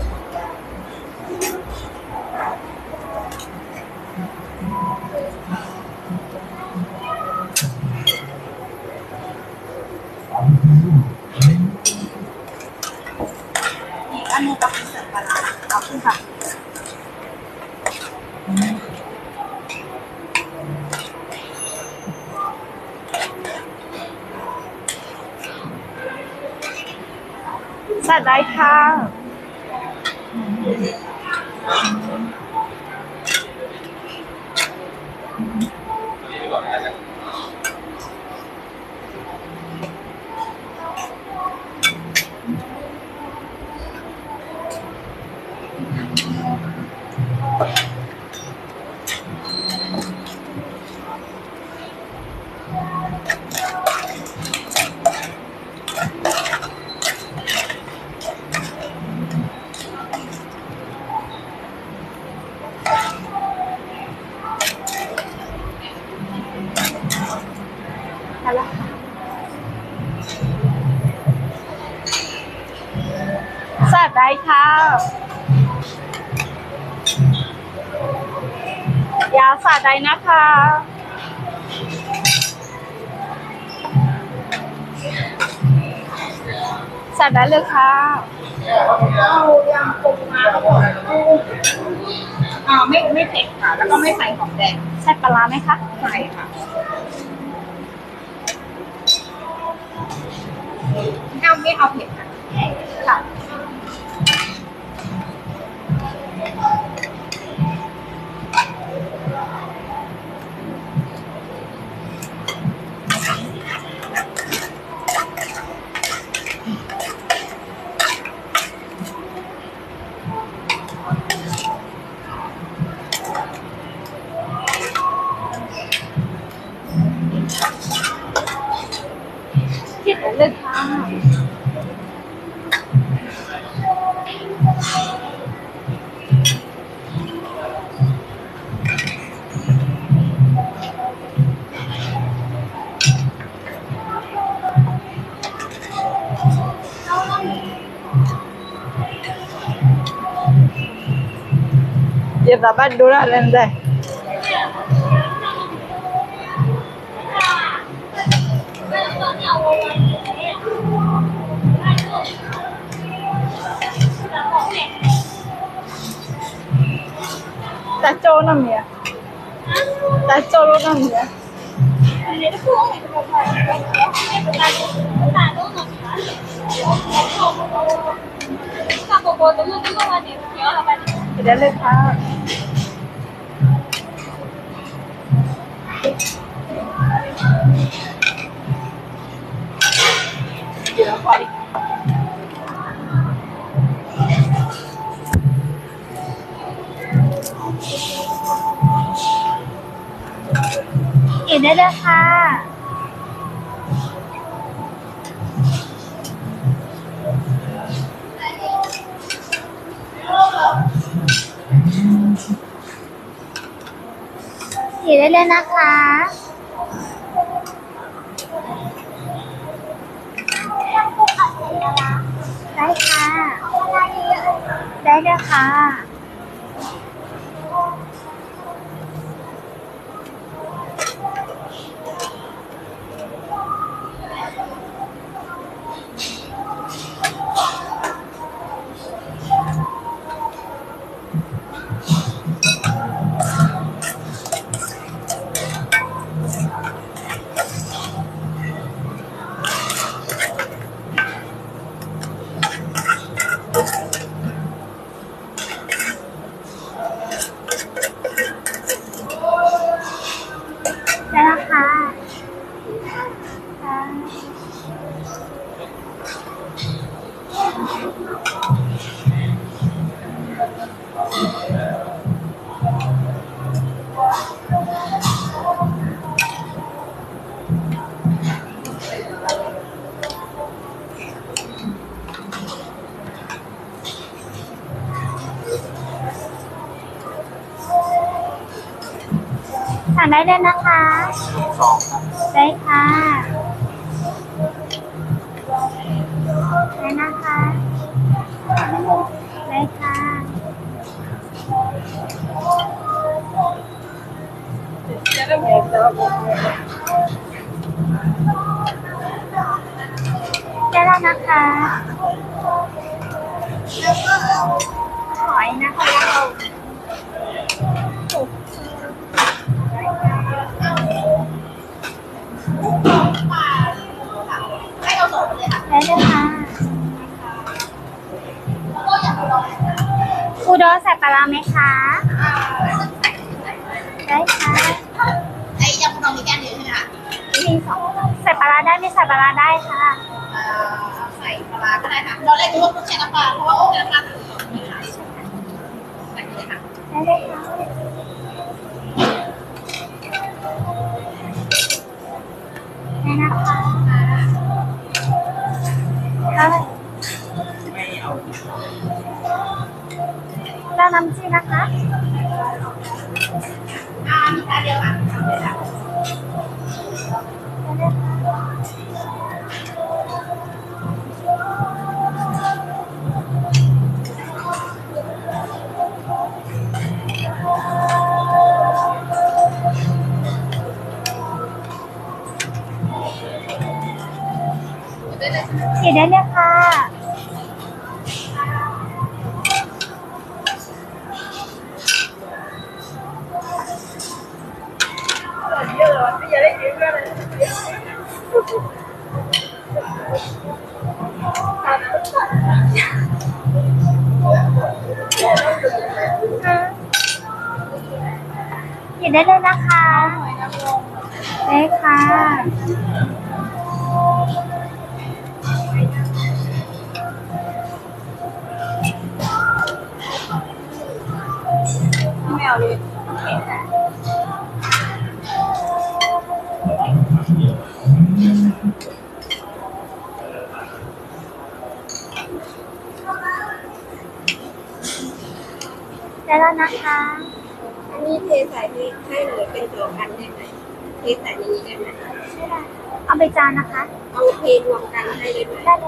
อีกอันนึงก็เป็นใส่ปลาร้าเอาขึ้นค่ะใส่ได้ค่ะได้ค่ะยาสาได้นะคะสาได้เลยค่ะเอายำปูม้าก็บอกไม่เผ็ดค่ะ แล้วก็ไม่ใส่หอมแดงใส่ปลาร้าไหมคะใส่ค่ะไม่เอาเผ็ดค่ะค่ะคิดเลยค่ะYa dapat dulu lende. Tak colong ya. Tak colong ya. Tidak lepas. Ini dahค่ะฉีดได้เลยนะคะได้ค่ะได้เลยค่ะได้แล้วค่ะทานได้เลยนะคะได้ค่ะได้นะคะได้ค่ะได้แล้วนะคะหอยนะคะให้เอาสดเลยค่ะได้เลยค่ะแล้วก็อยากลองอุด้งใส่ปลาร้าไหมคะใส่ได้ค่ะไอ้ยำปูดองมีแก้มเดียวใช่ไหมคะมีสองใส่ปลาร้าได้ไม่ใส่ปลาร้าได้ค่ะใส่ปลาก็ได้ค่ะเราเล่นรู้ว่าใช้น้ำปลาเพราะว่าใช้น้ำปลาคือมีขายใส่เลยค่ะได้เลยค่ะได้นะคะแล้วแล้วน้ำจิ้มนะคะมีจานเดียวค่ะทำเลยค่ะได้เลยค่ะได้เลยค่ะหยิบได้เลยนะคะได้ค่ะไม่เอาเลยได้แล้วนะคะอันนี้เทใส่ให้เลยเป็นตัวกันได้ไหมเทใส่ในนี้ได้ไหมไม่ได้เอาไปจานนะคะเอาเทรวมกันให้เลยไหมได้เลย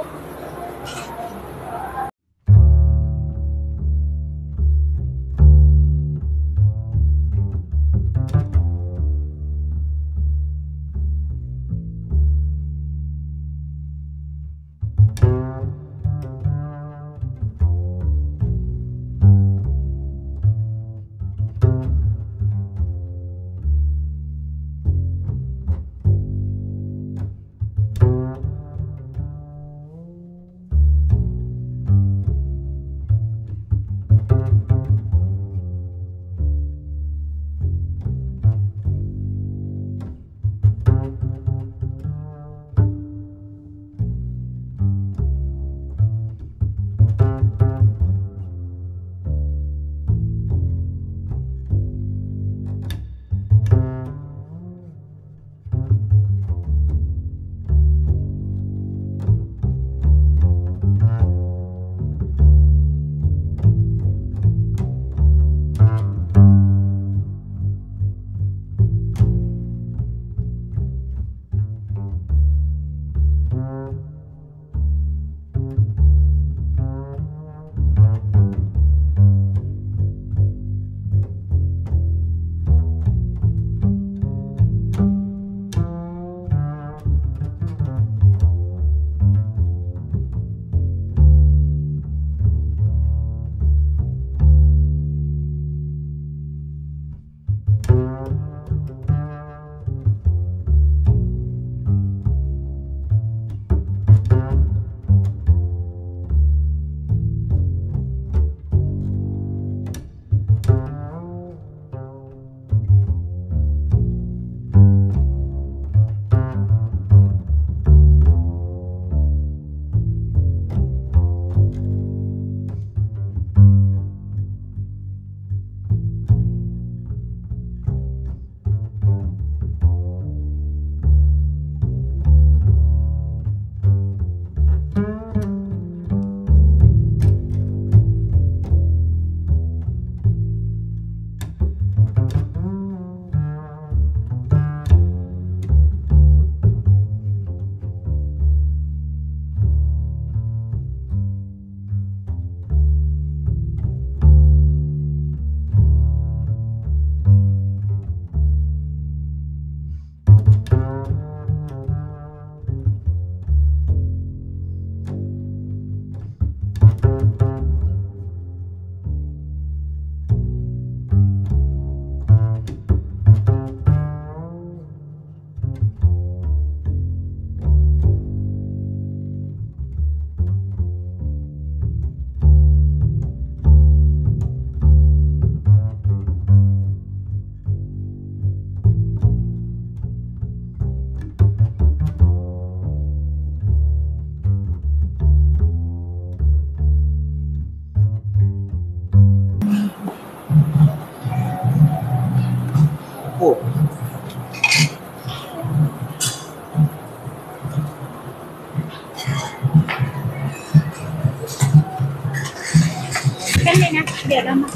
กันเลยนะ เดี๋ยวเรามา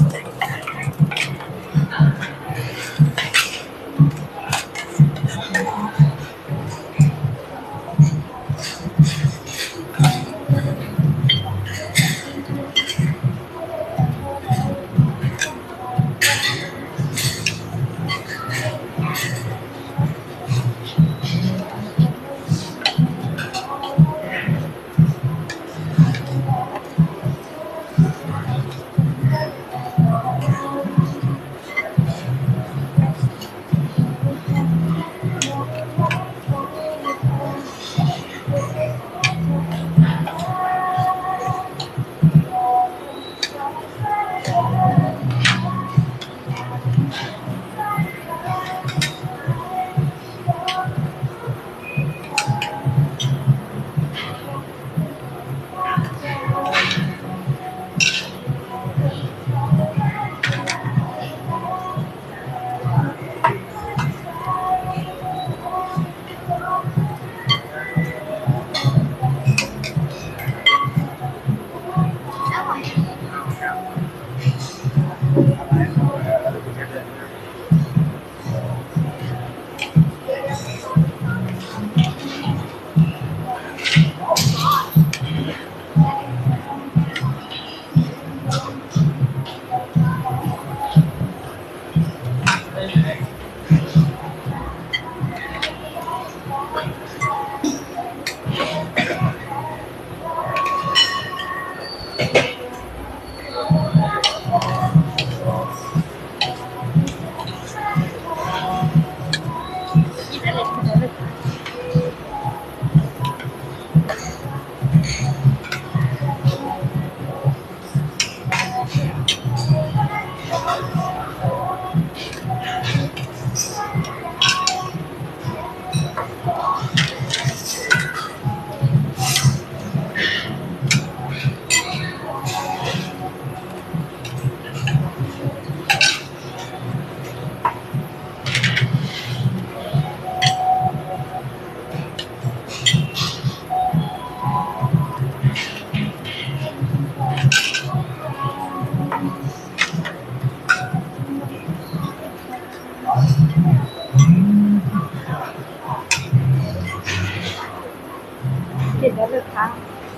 เห็นได้เลยค่ะ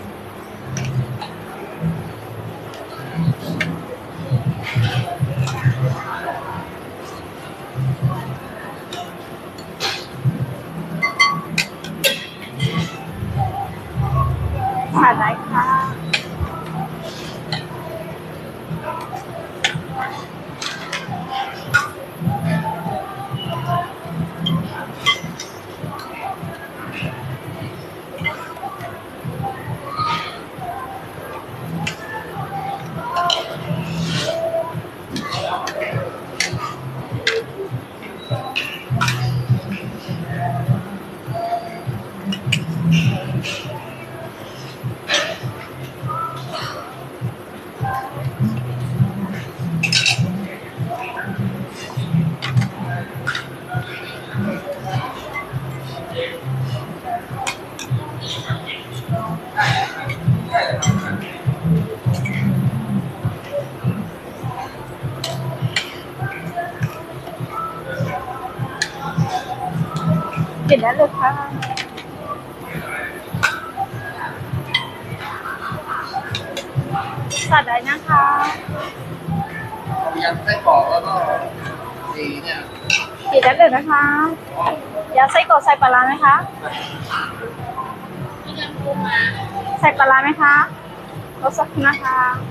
ผ่านได้ค่ะเห็นได้เลยค่ะสั่ได้นะคะยันไส้กรอกแล้วก็ดีเนี่ยเห็นได้เลยนะคะอยากไส้กรอกใส่ปลาร้าไหมคะมีเงินปูมาใส่ปลาร้าไหมคะรสสักครู่นะคะ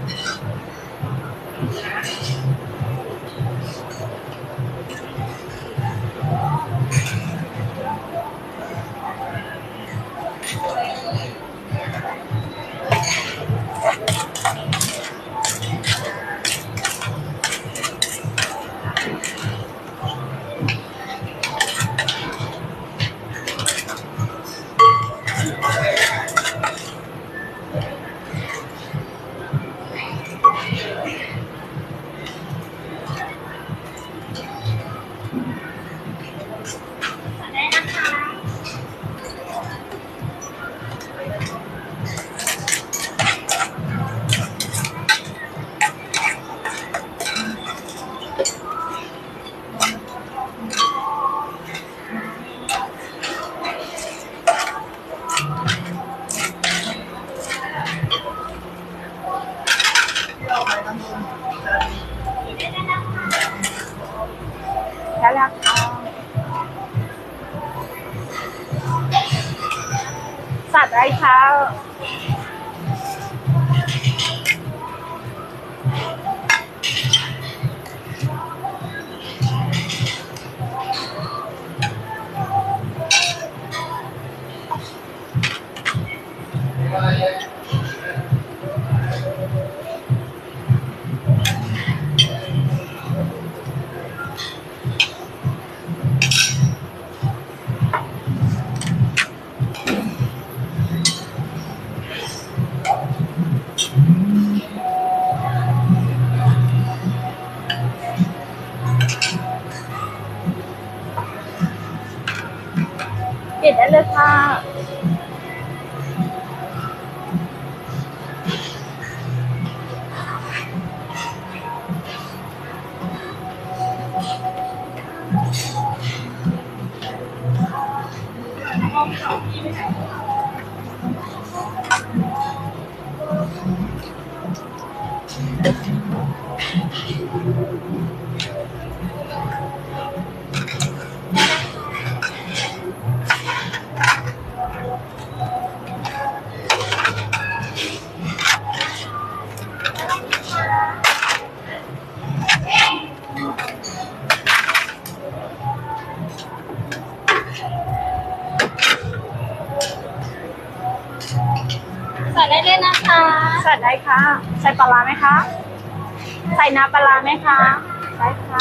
ได้นะคะได้แล้วค่ะสั่ได้ค่ะเปลี่ยนได้เลยค่ะส่ได้เลยนะคะใส่ได้ค่ะ ใส่ปลาร้าไหมคะ ใส่น้ำปลาร้าไหมคะได้ค่ะ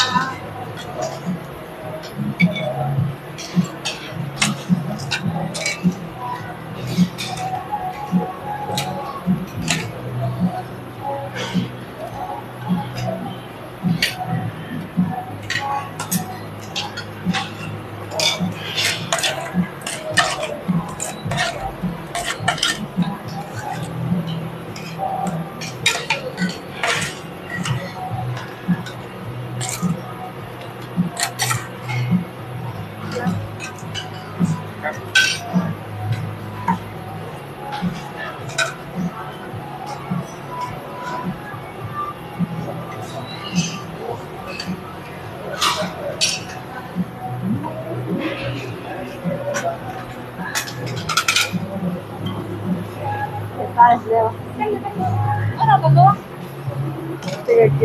ได้แล้วเราก็รู้เจ๊เจ๊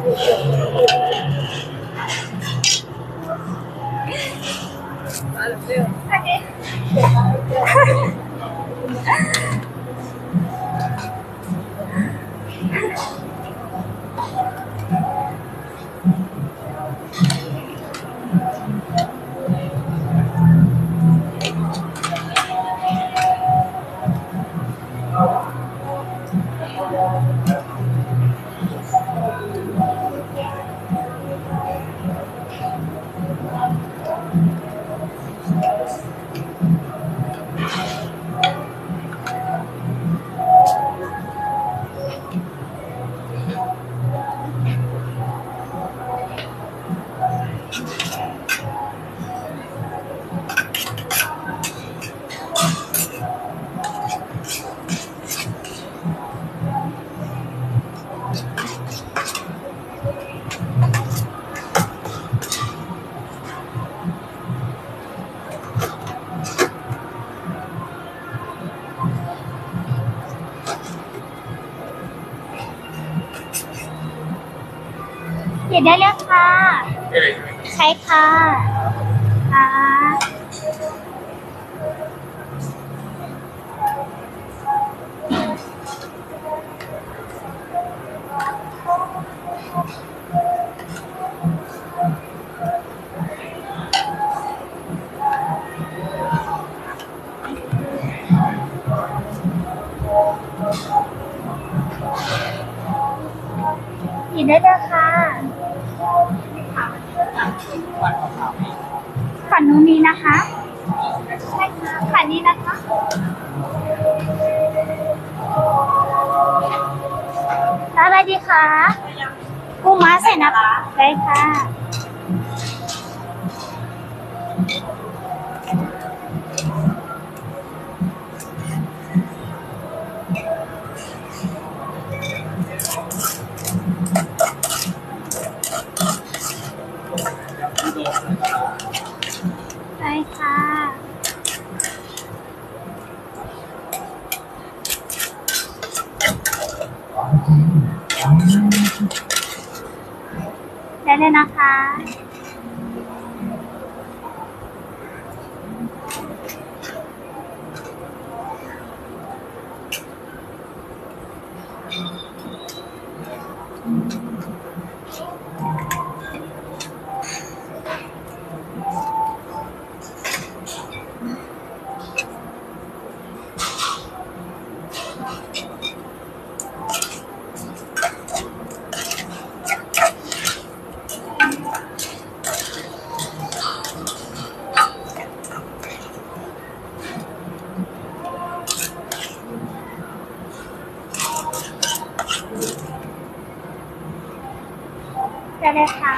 หยิบได้เลยค่ะได้เลยใช่ไหมใช่ค่ะค่ะหยิบได้เลยค่ะขันนู้นนี้นะคะ ใช่ค่ะขันนี้นะคะอะไรดีคะกุ้งม้าใส่นะคะได้ค่ะได้ค่ะได้เลยนะคะได้เลยค่ะ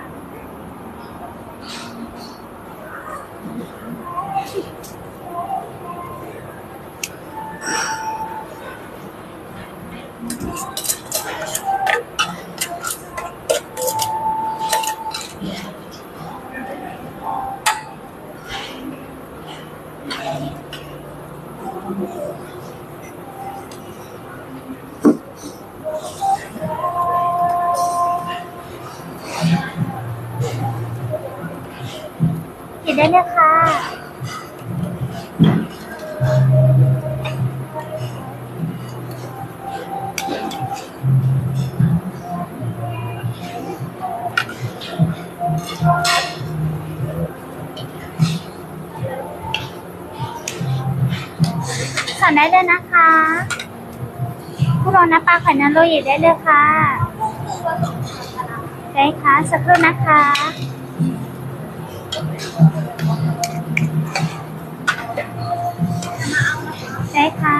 หยิบได้เลยค่ะสั่งได้เลยนะคะผู้รอน้ำปลาไข่นางรมหยิบได้เลยค่ะได้ค่ะสักครู่นะคะได้ค่ะ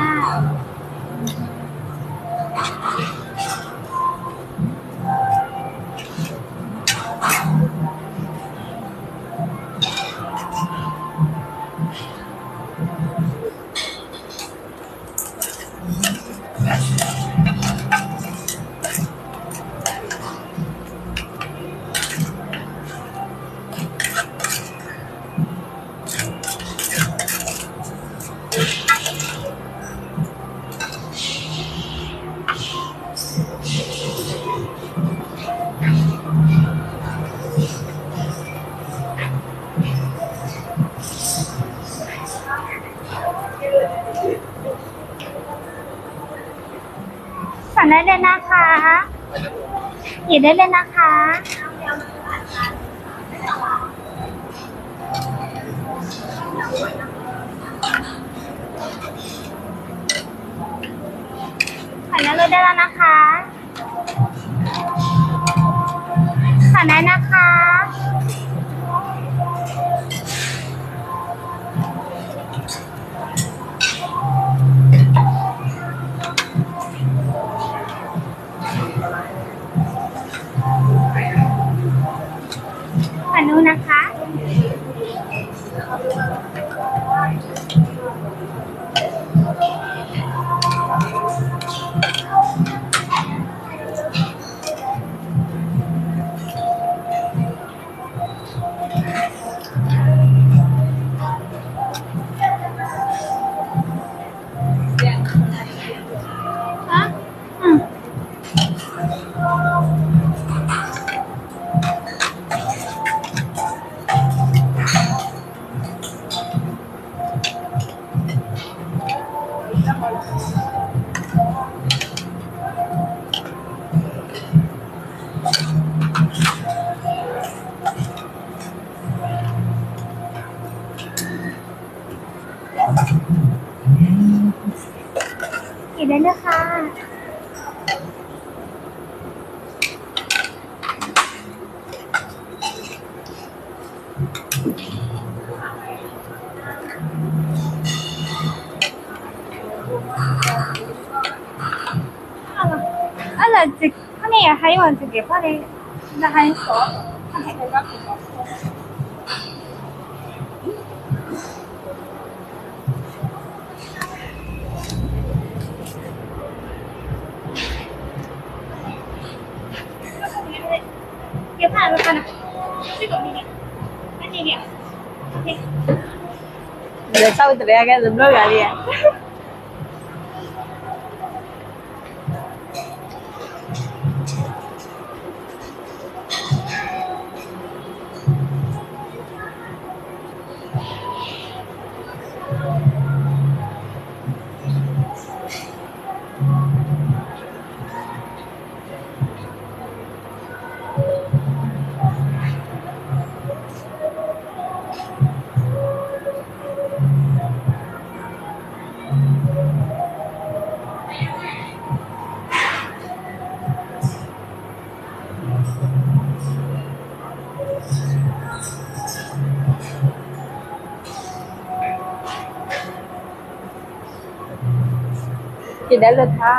สั่งได้เลยนะคะหยิบได้เลยนะคะไข่นางรมได้แล้วนะคะสั่งได้นะคะขอนูนะคะอืมหยิบได้เลยค่ะ这他那也还有这个，他的那还少，他还在那不少。别怕了，看了，这个没点，看这点，OK。你稍微这两个人不要脸。กินได้เลยค่ะ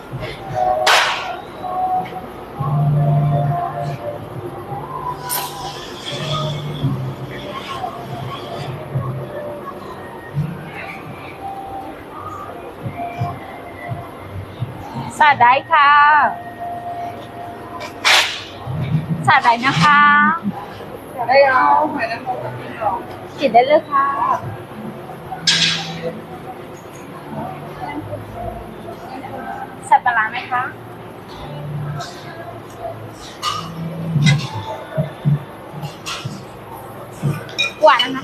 สาดได้ค่ะสาดได้นะคะจะได้เอาหอยนางรมกับพี่น้องกินได้เลยค่ะใส่ปลาร้าไหมคะหวานนะคะ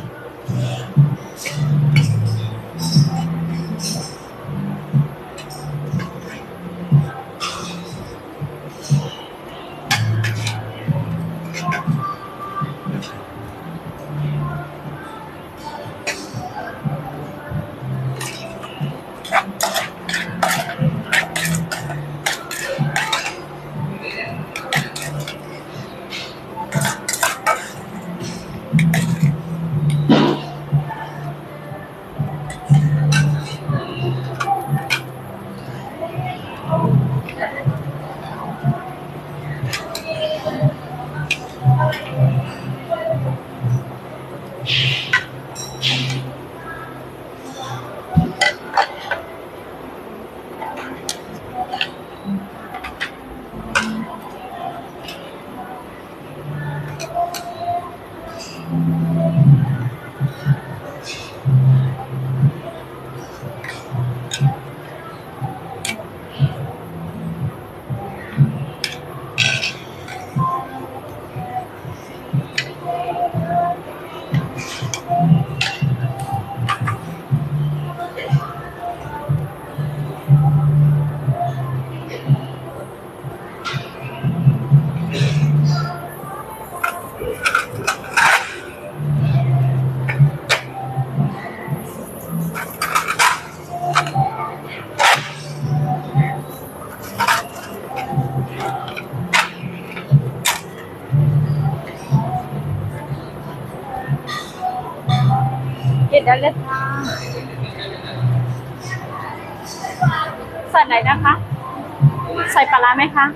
กินได้เลยค่ะใส่ไหนนะคะใส่ปลาร้าไหมคะ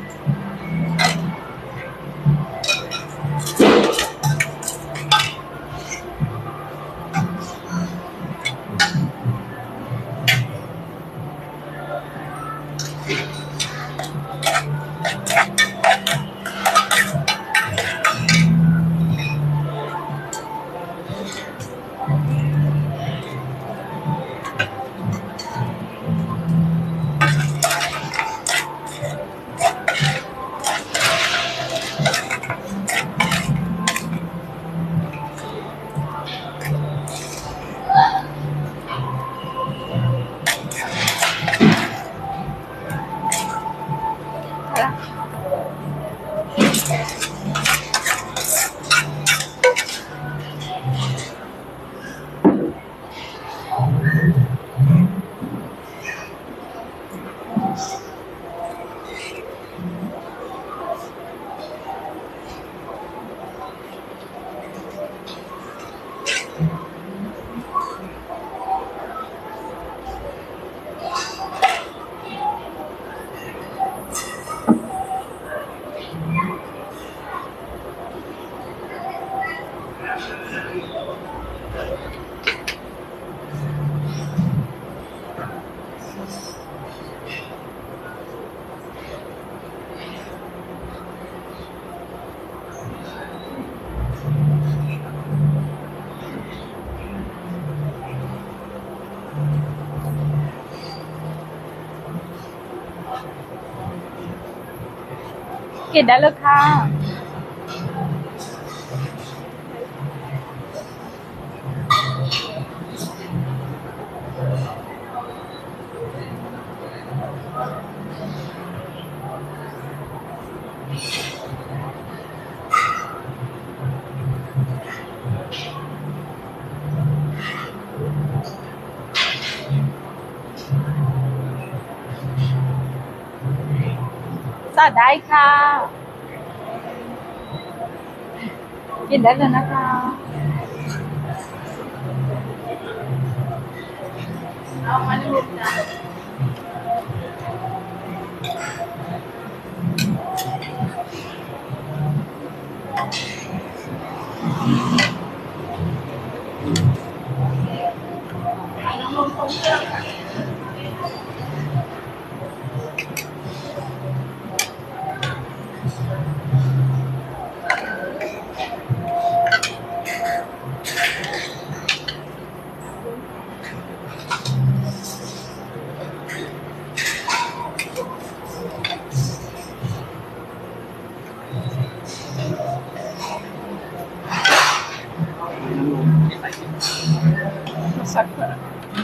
กินได้เลยค่ะสาดได้ค่ะกินได้เลยนะคะเอามาดูจ้ะ Masakura.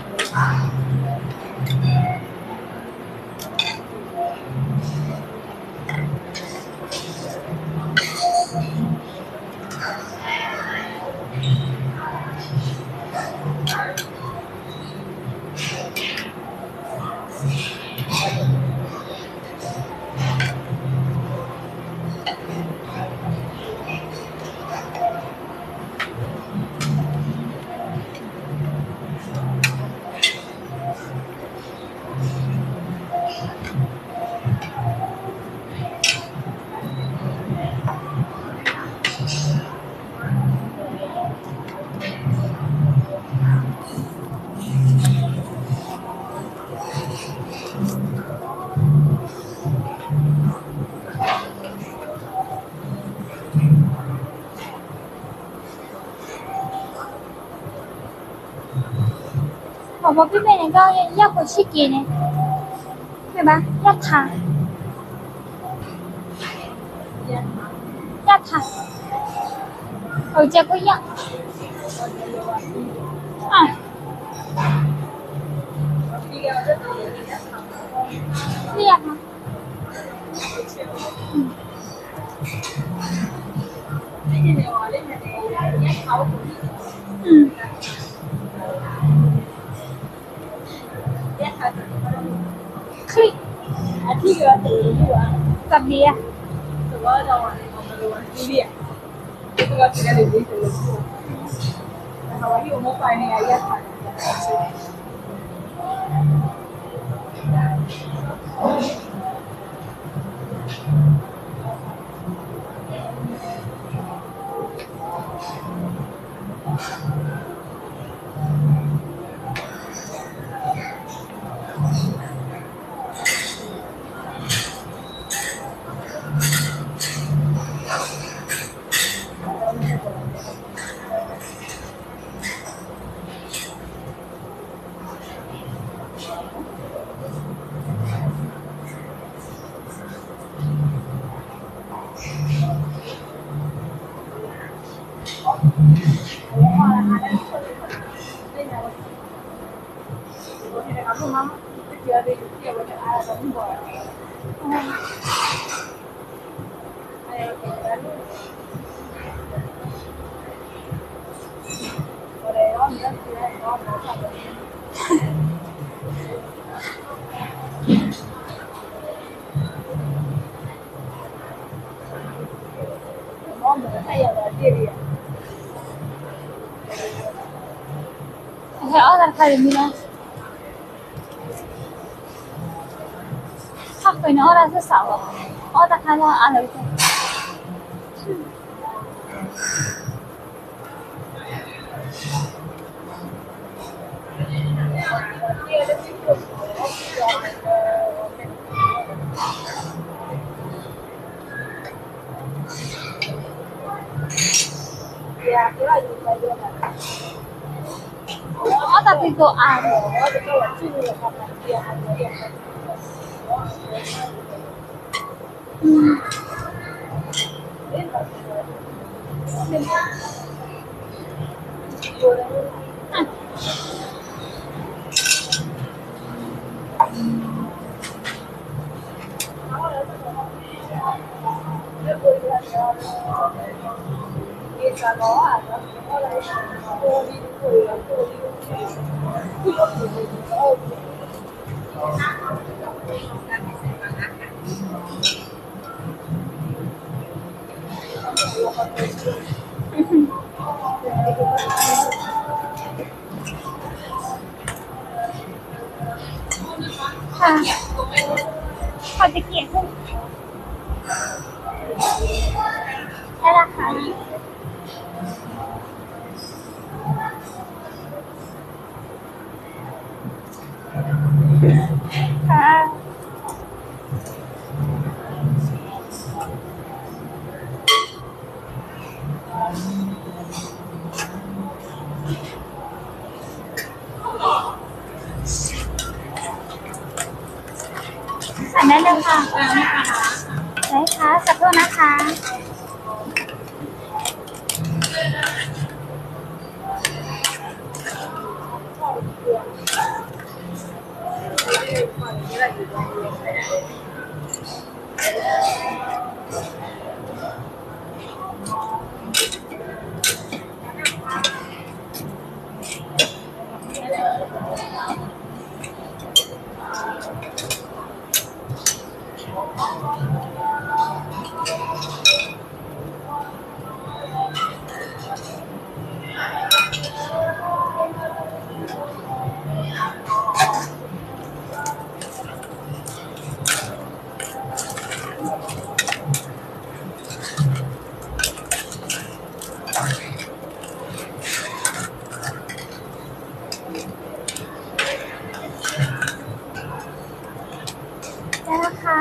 宝宝妹妹那个要不去给呢？对吧？要糖，要糖。我这个要。啊。对呀。嗯。嗯。Klik. Tapi ya. Saya order kali ini lah. Hak ini order sesawa. Order kali ada itu. Oh, tapi kok ada. จะเกลี่ยขึ้นได้ราคาค่ะสั่งได้เลยค่ะได้ค่ะสักครู่นะคะได้แล้วค่ะ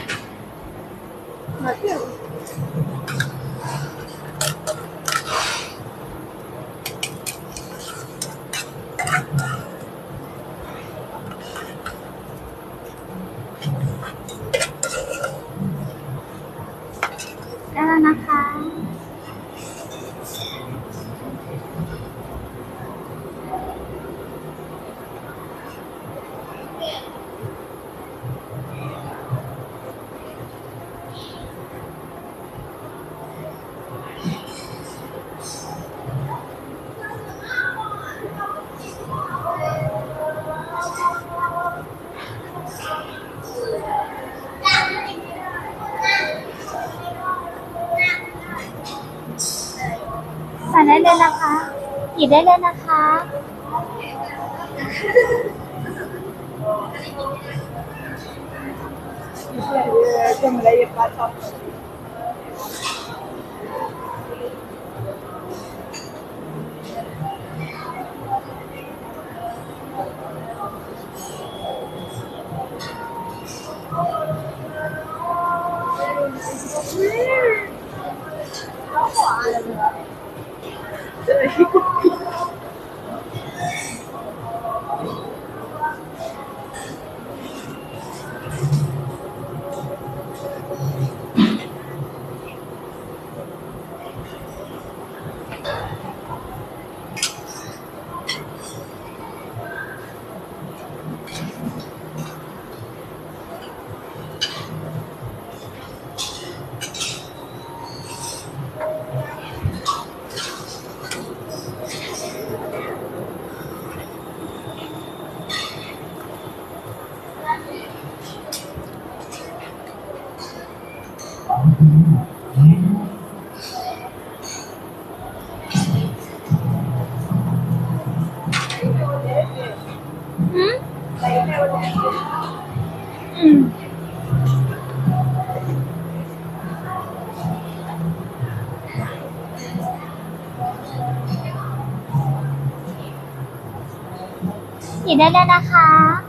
ได้แล้วนะคะสั่งได้เลยนะคะหยิบได้เลยนะคะ Como le pasa. หยิบได้เลยนะคะ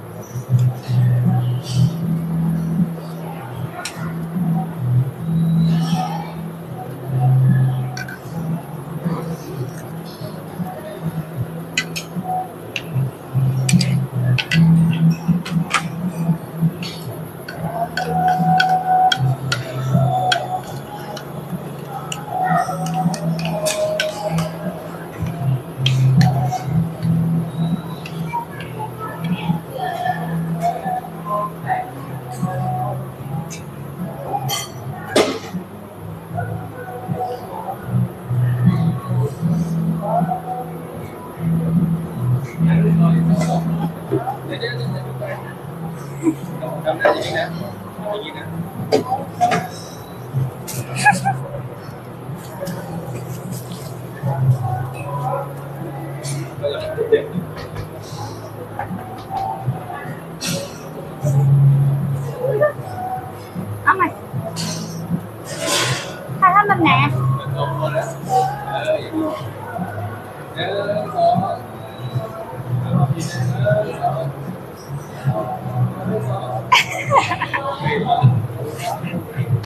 ทำหน้าอย่างนี้นะอย่างนี้นะก็จะเด็กำแบบไหนจบหมดแล้ว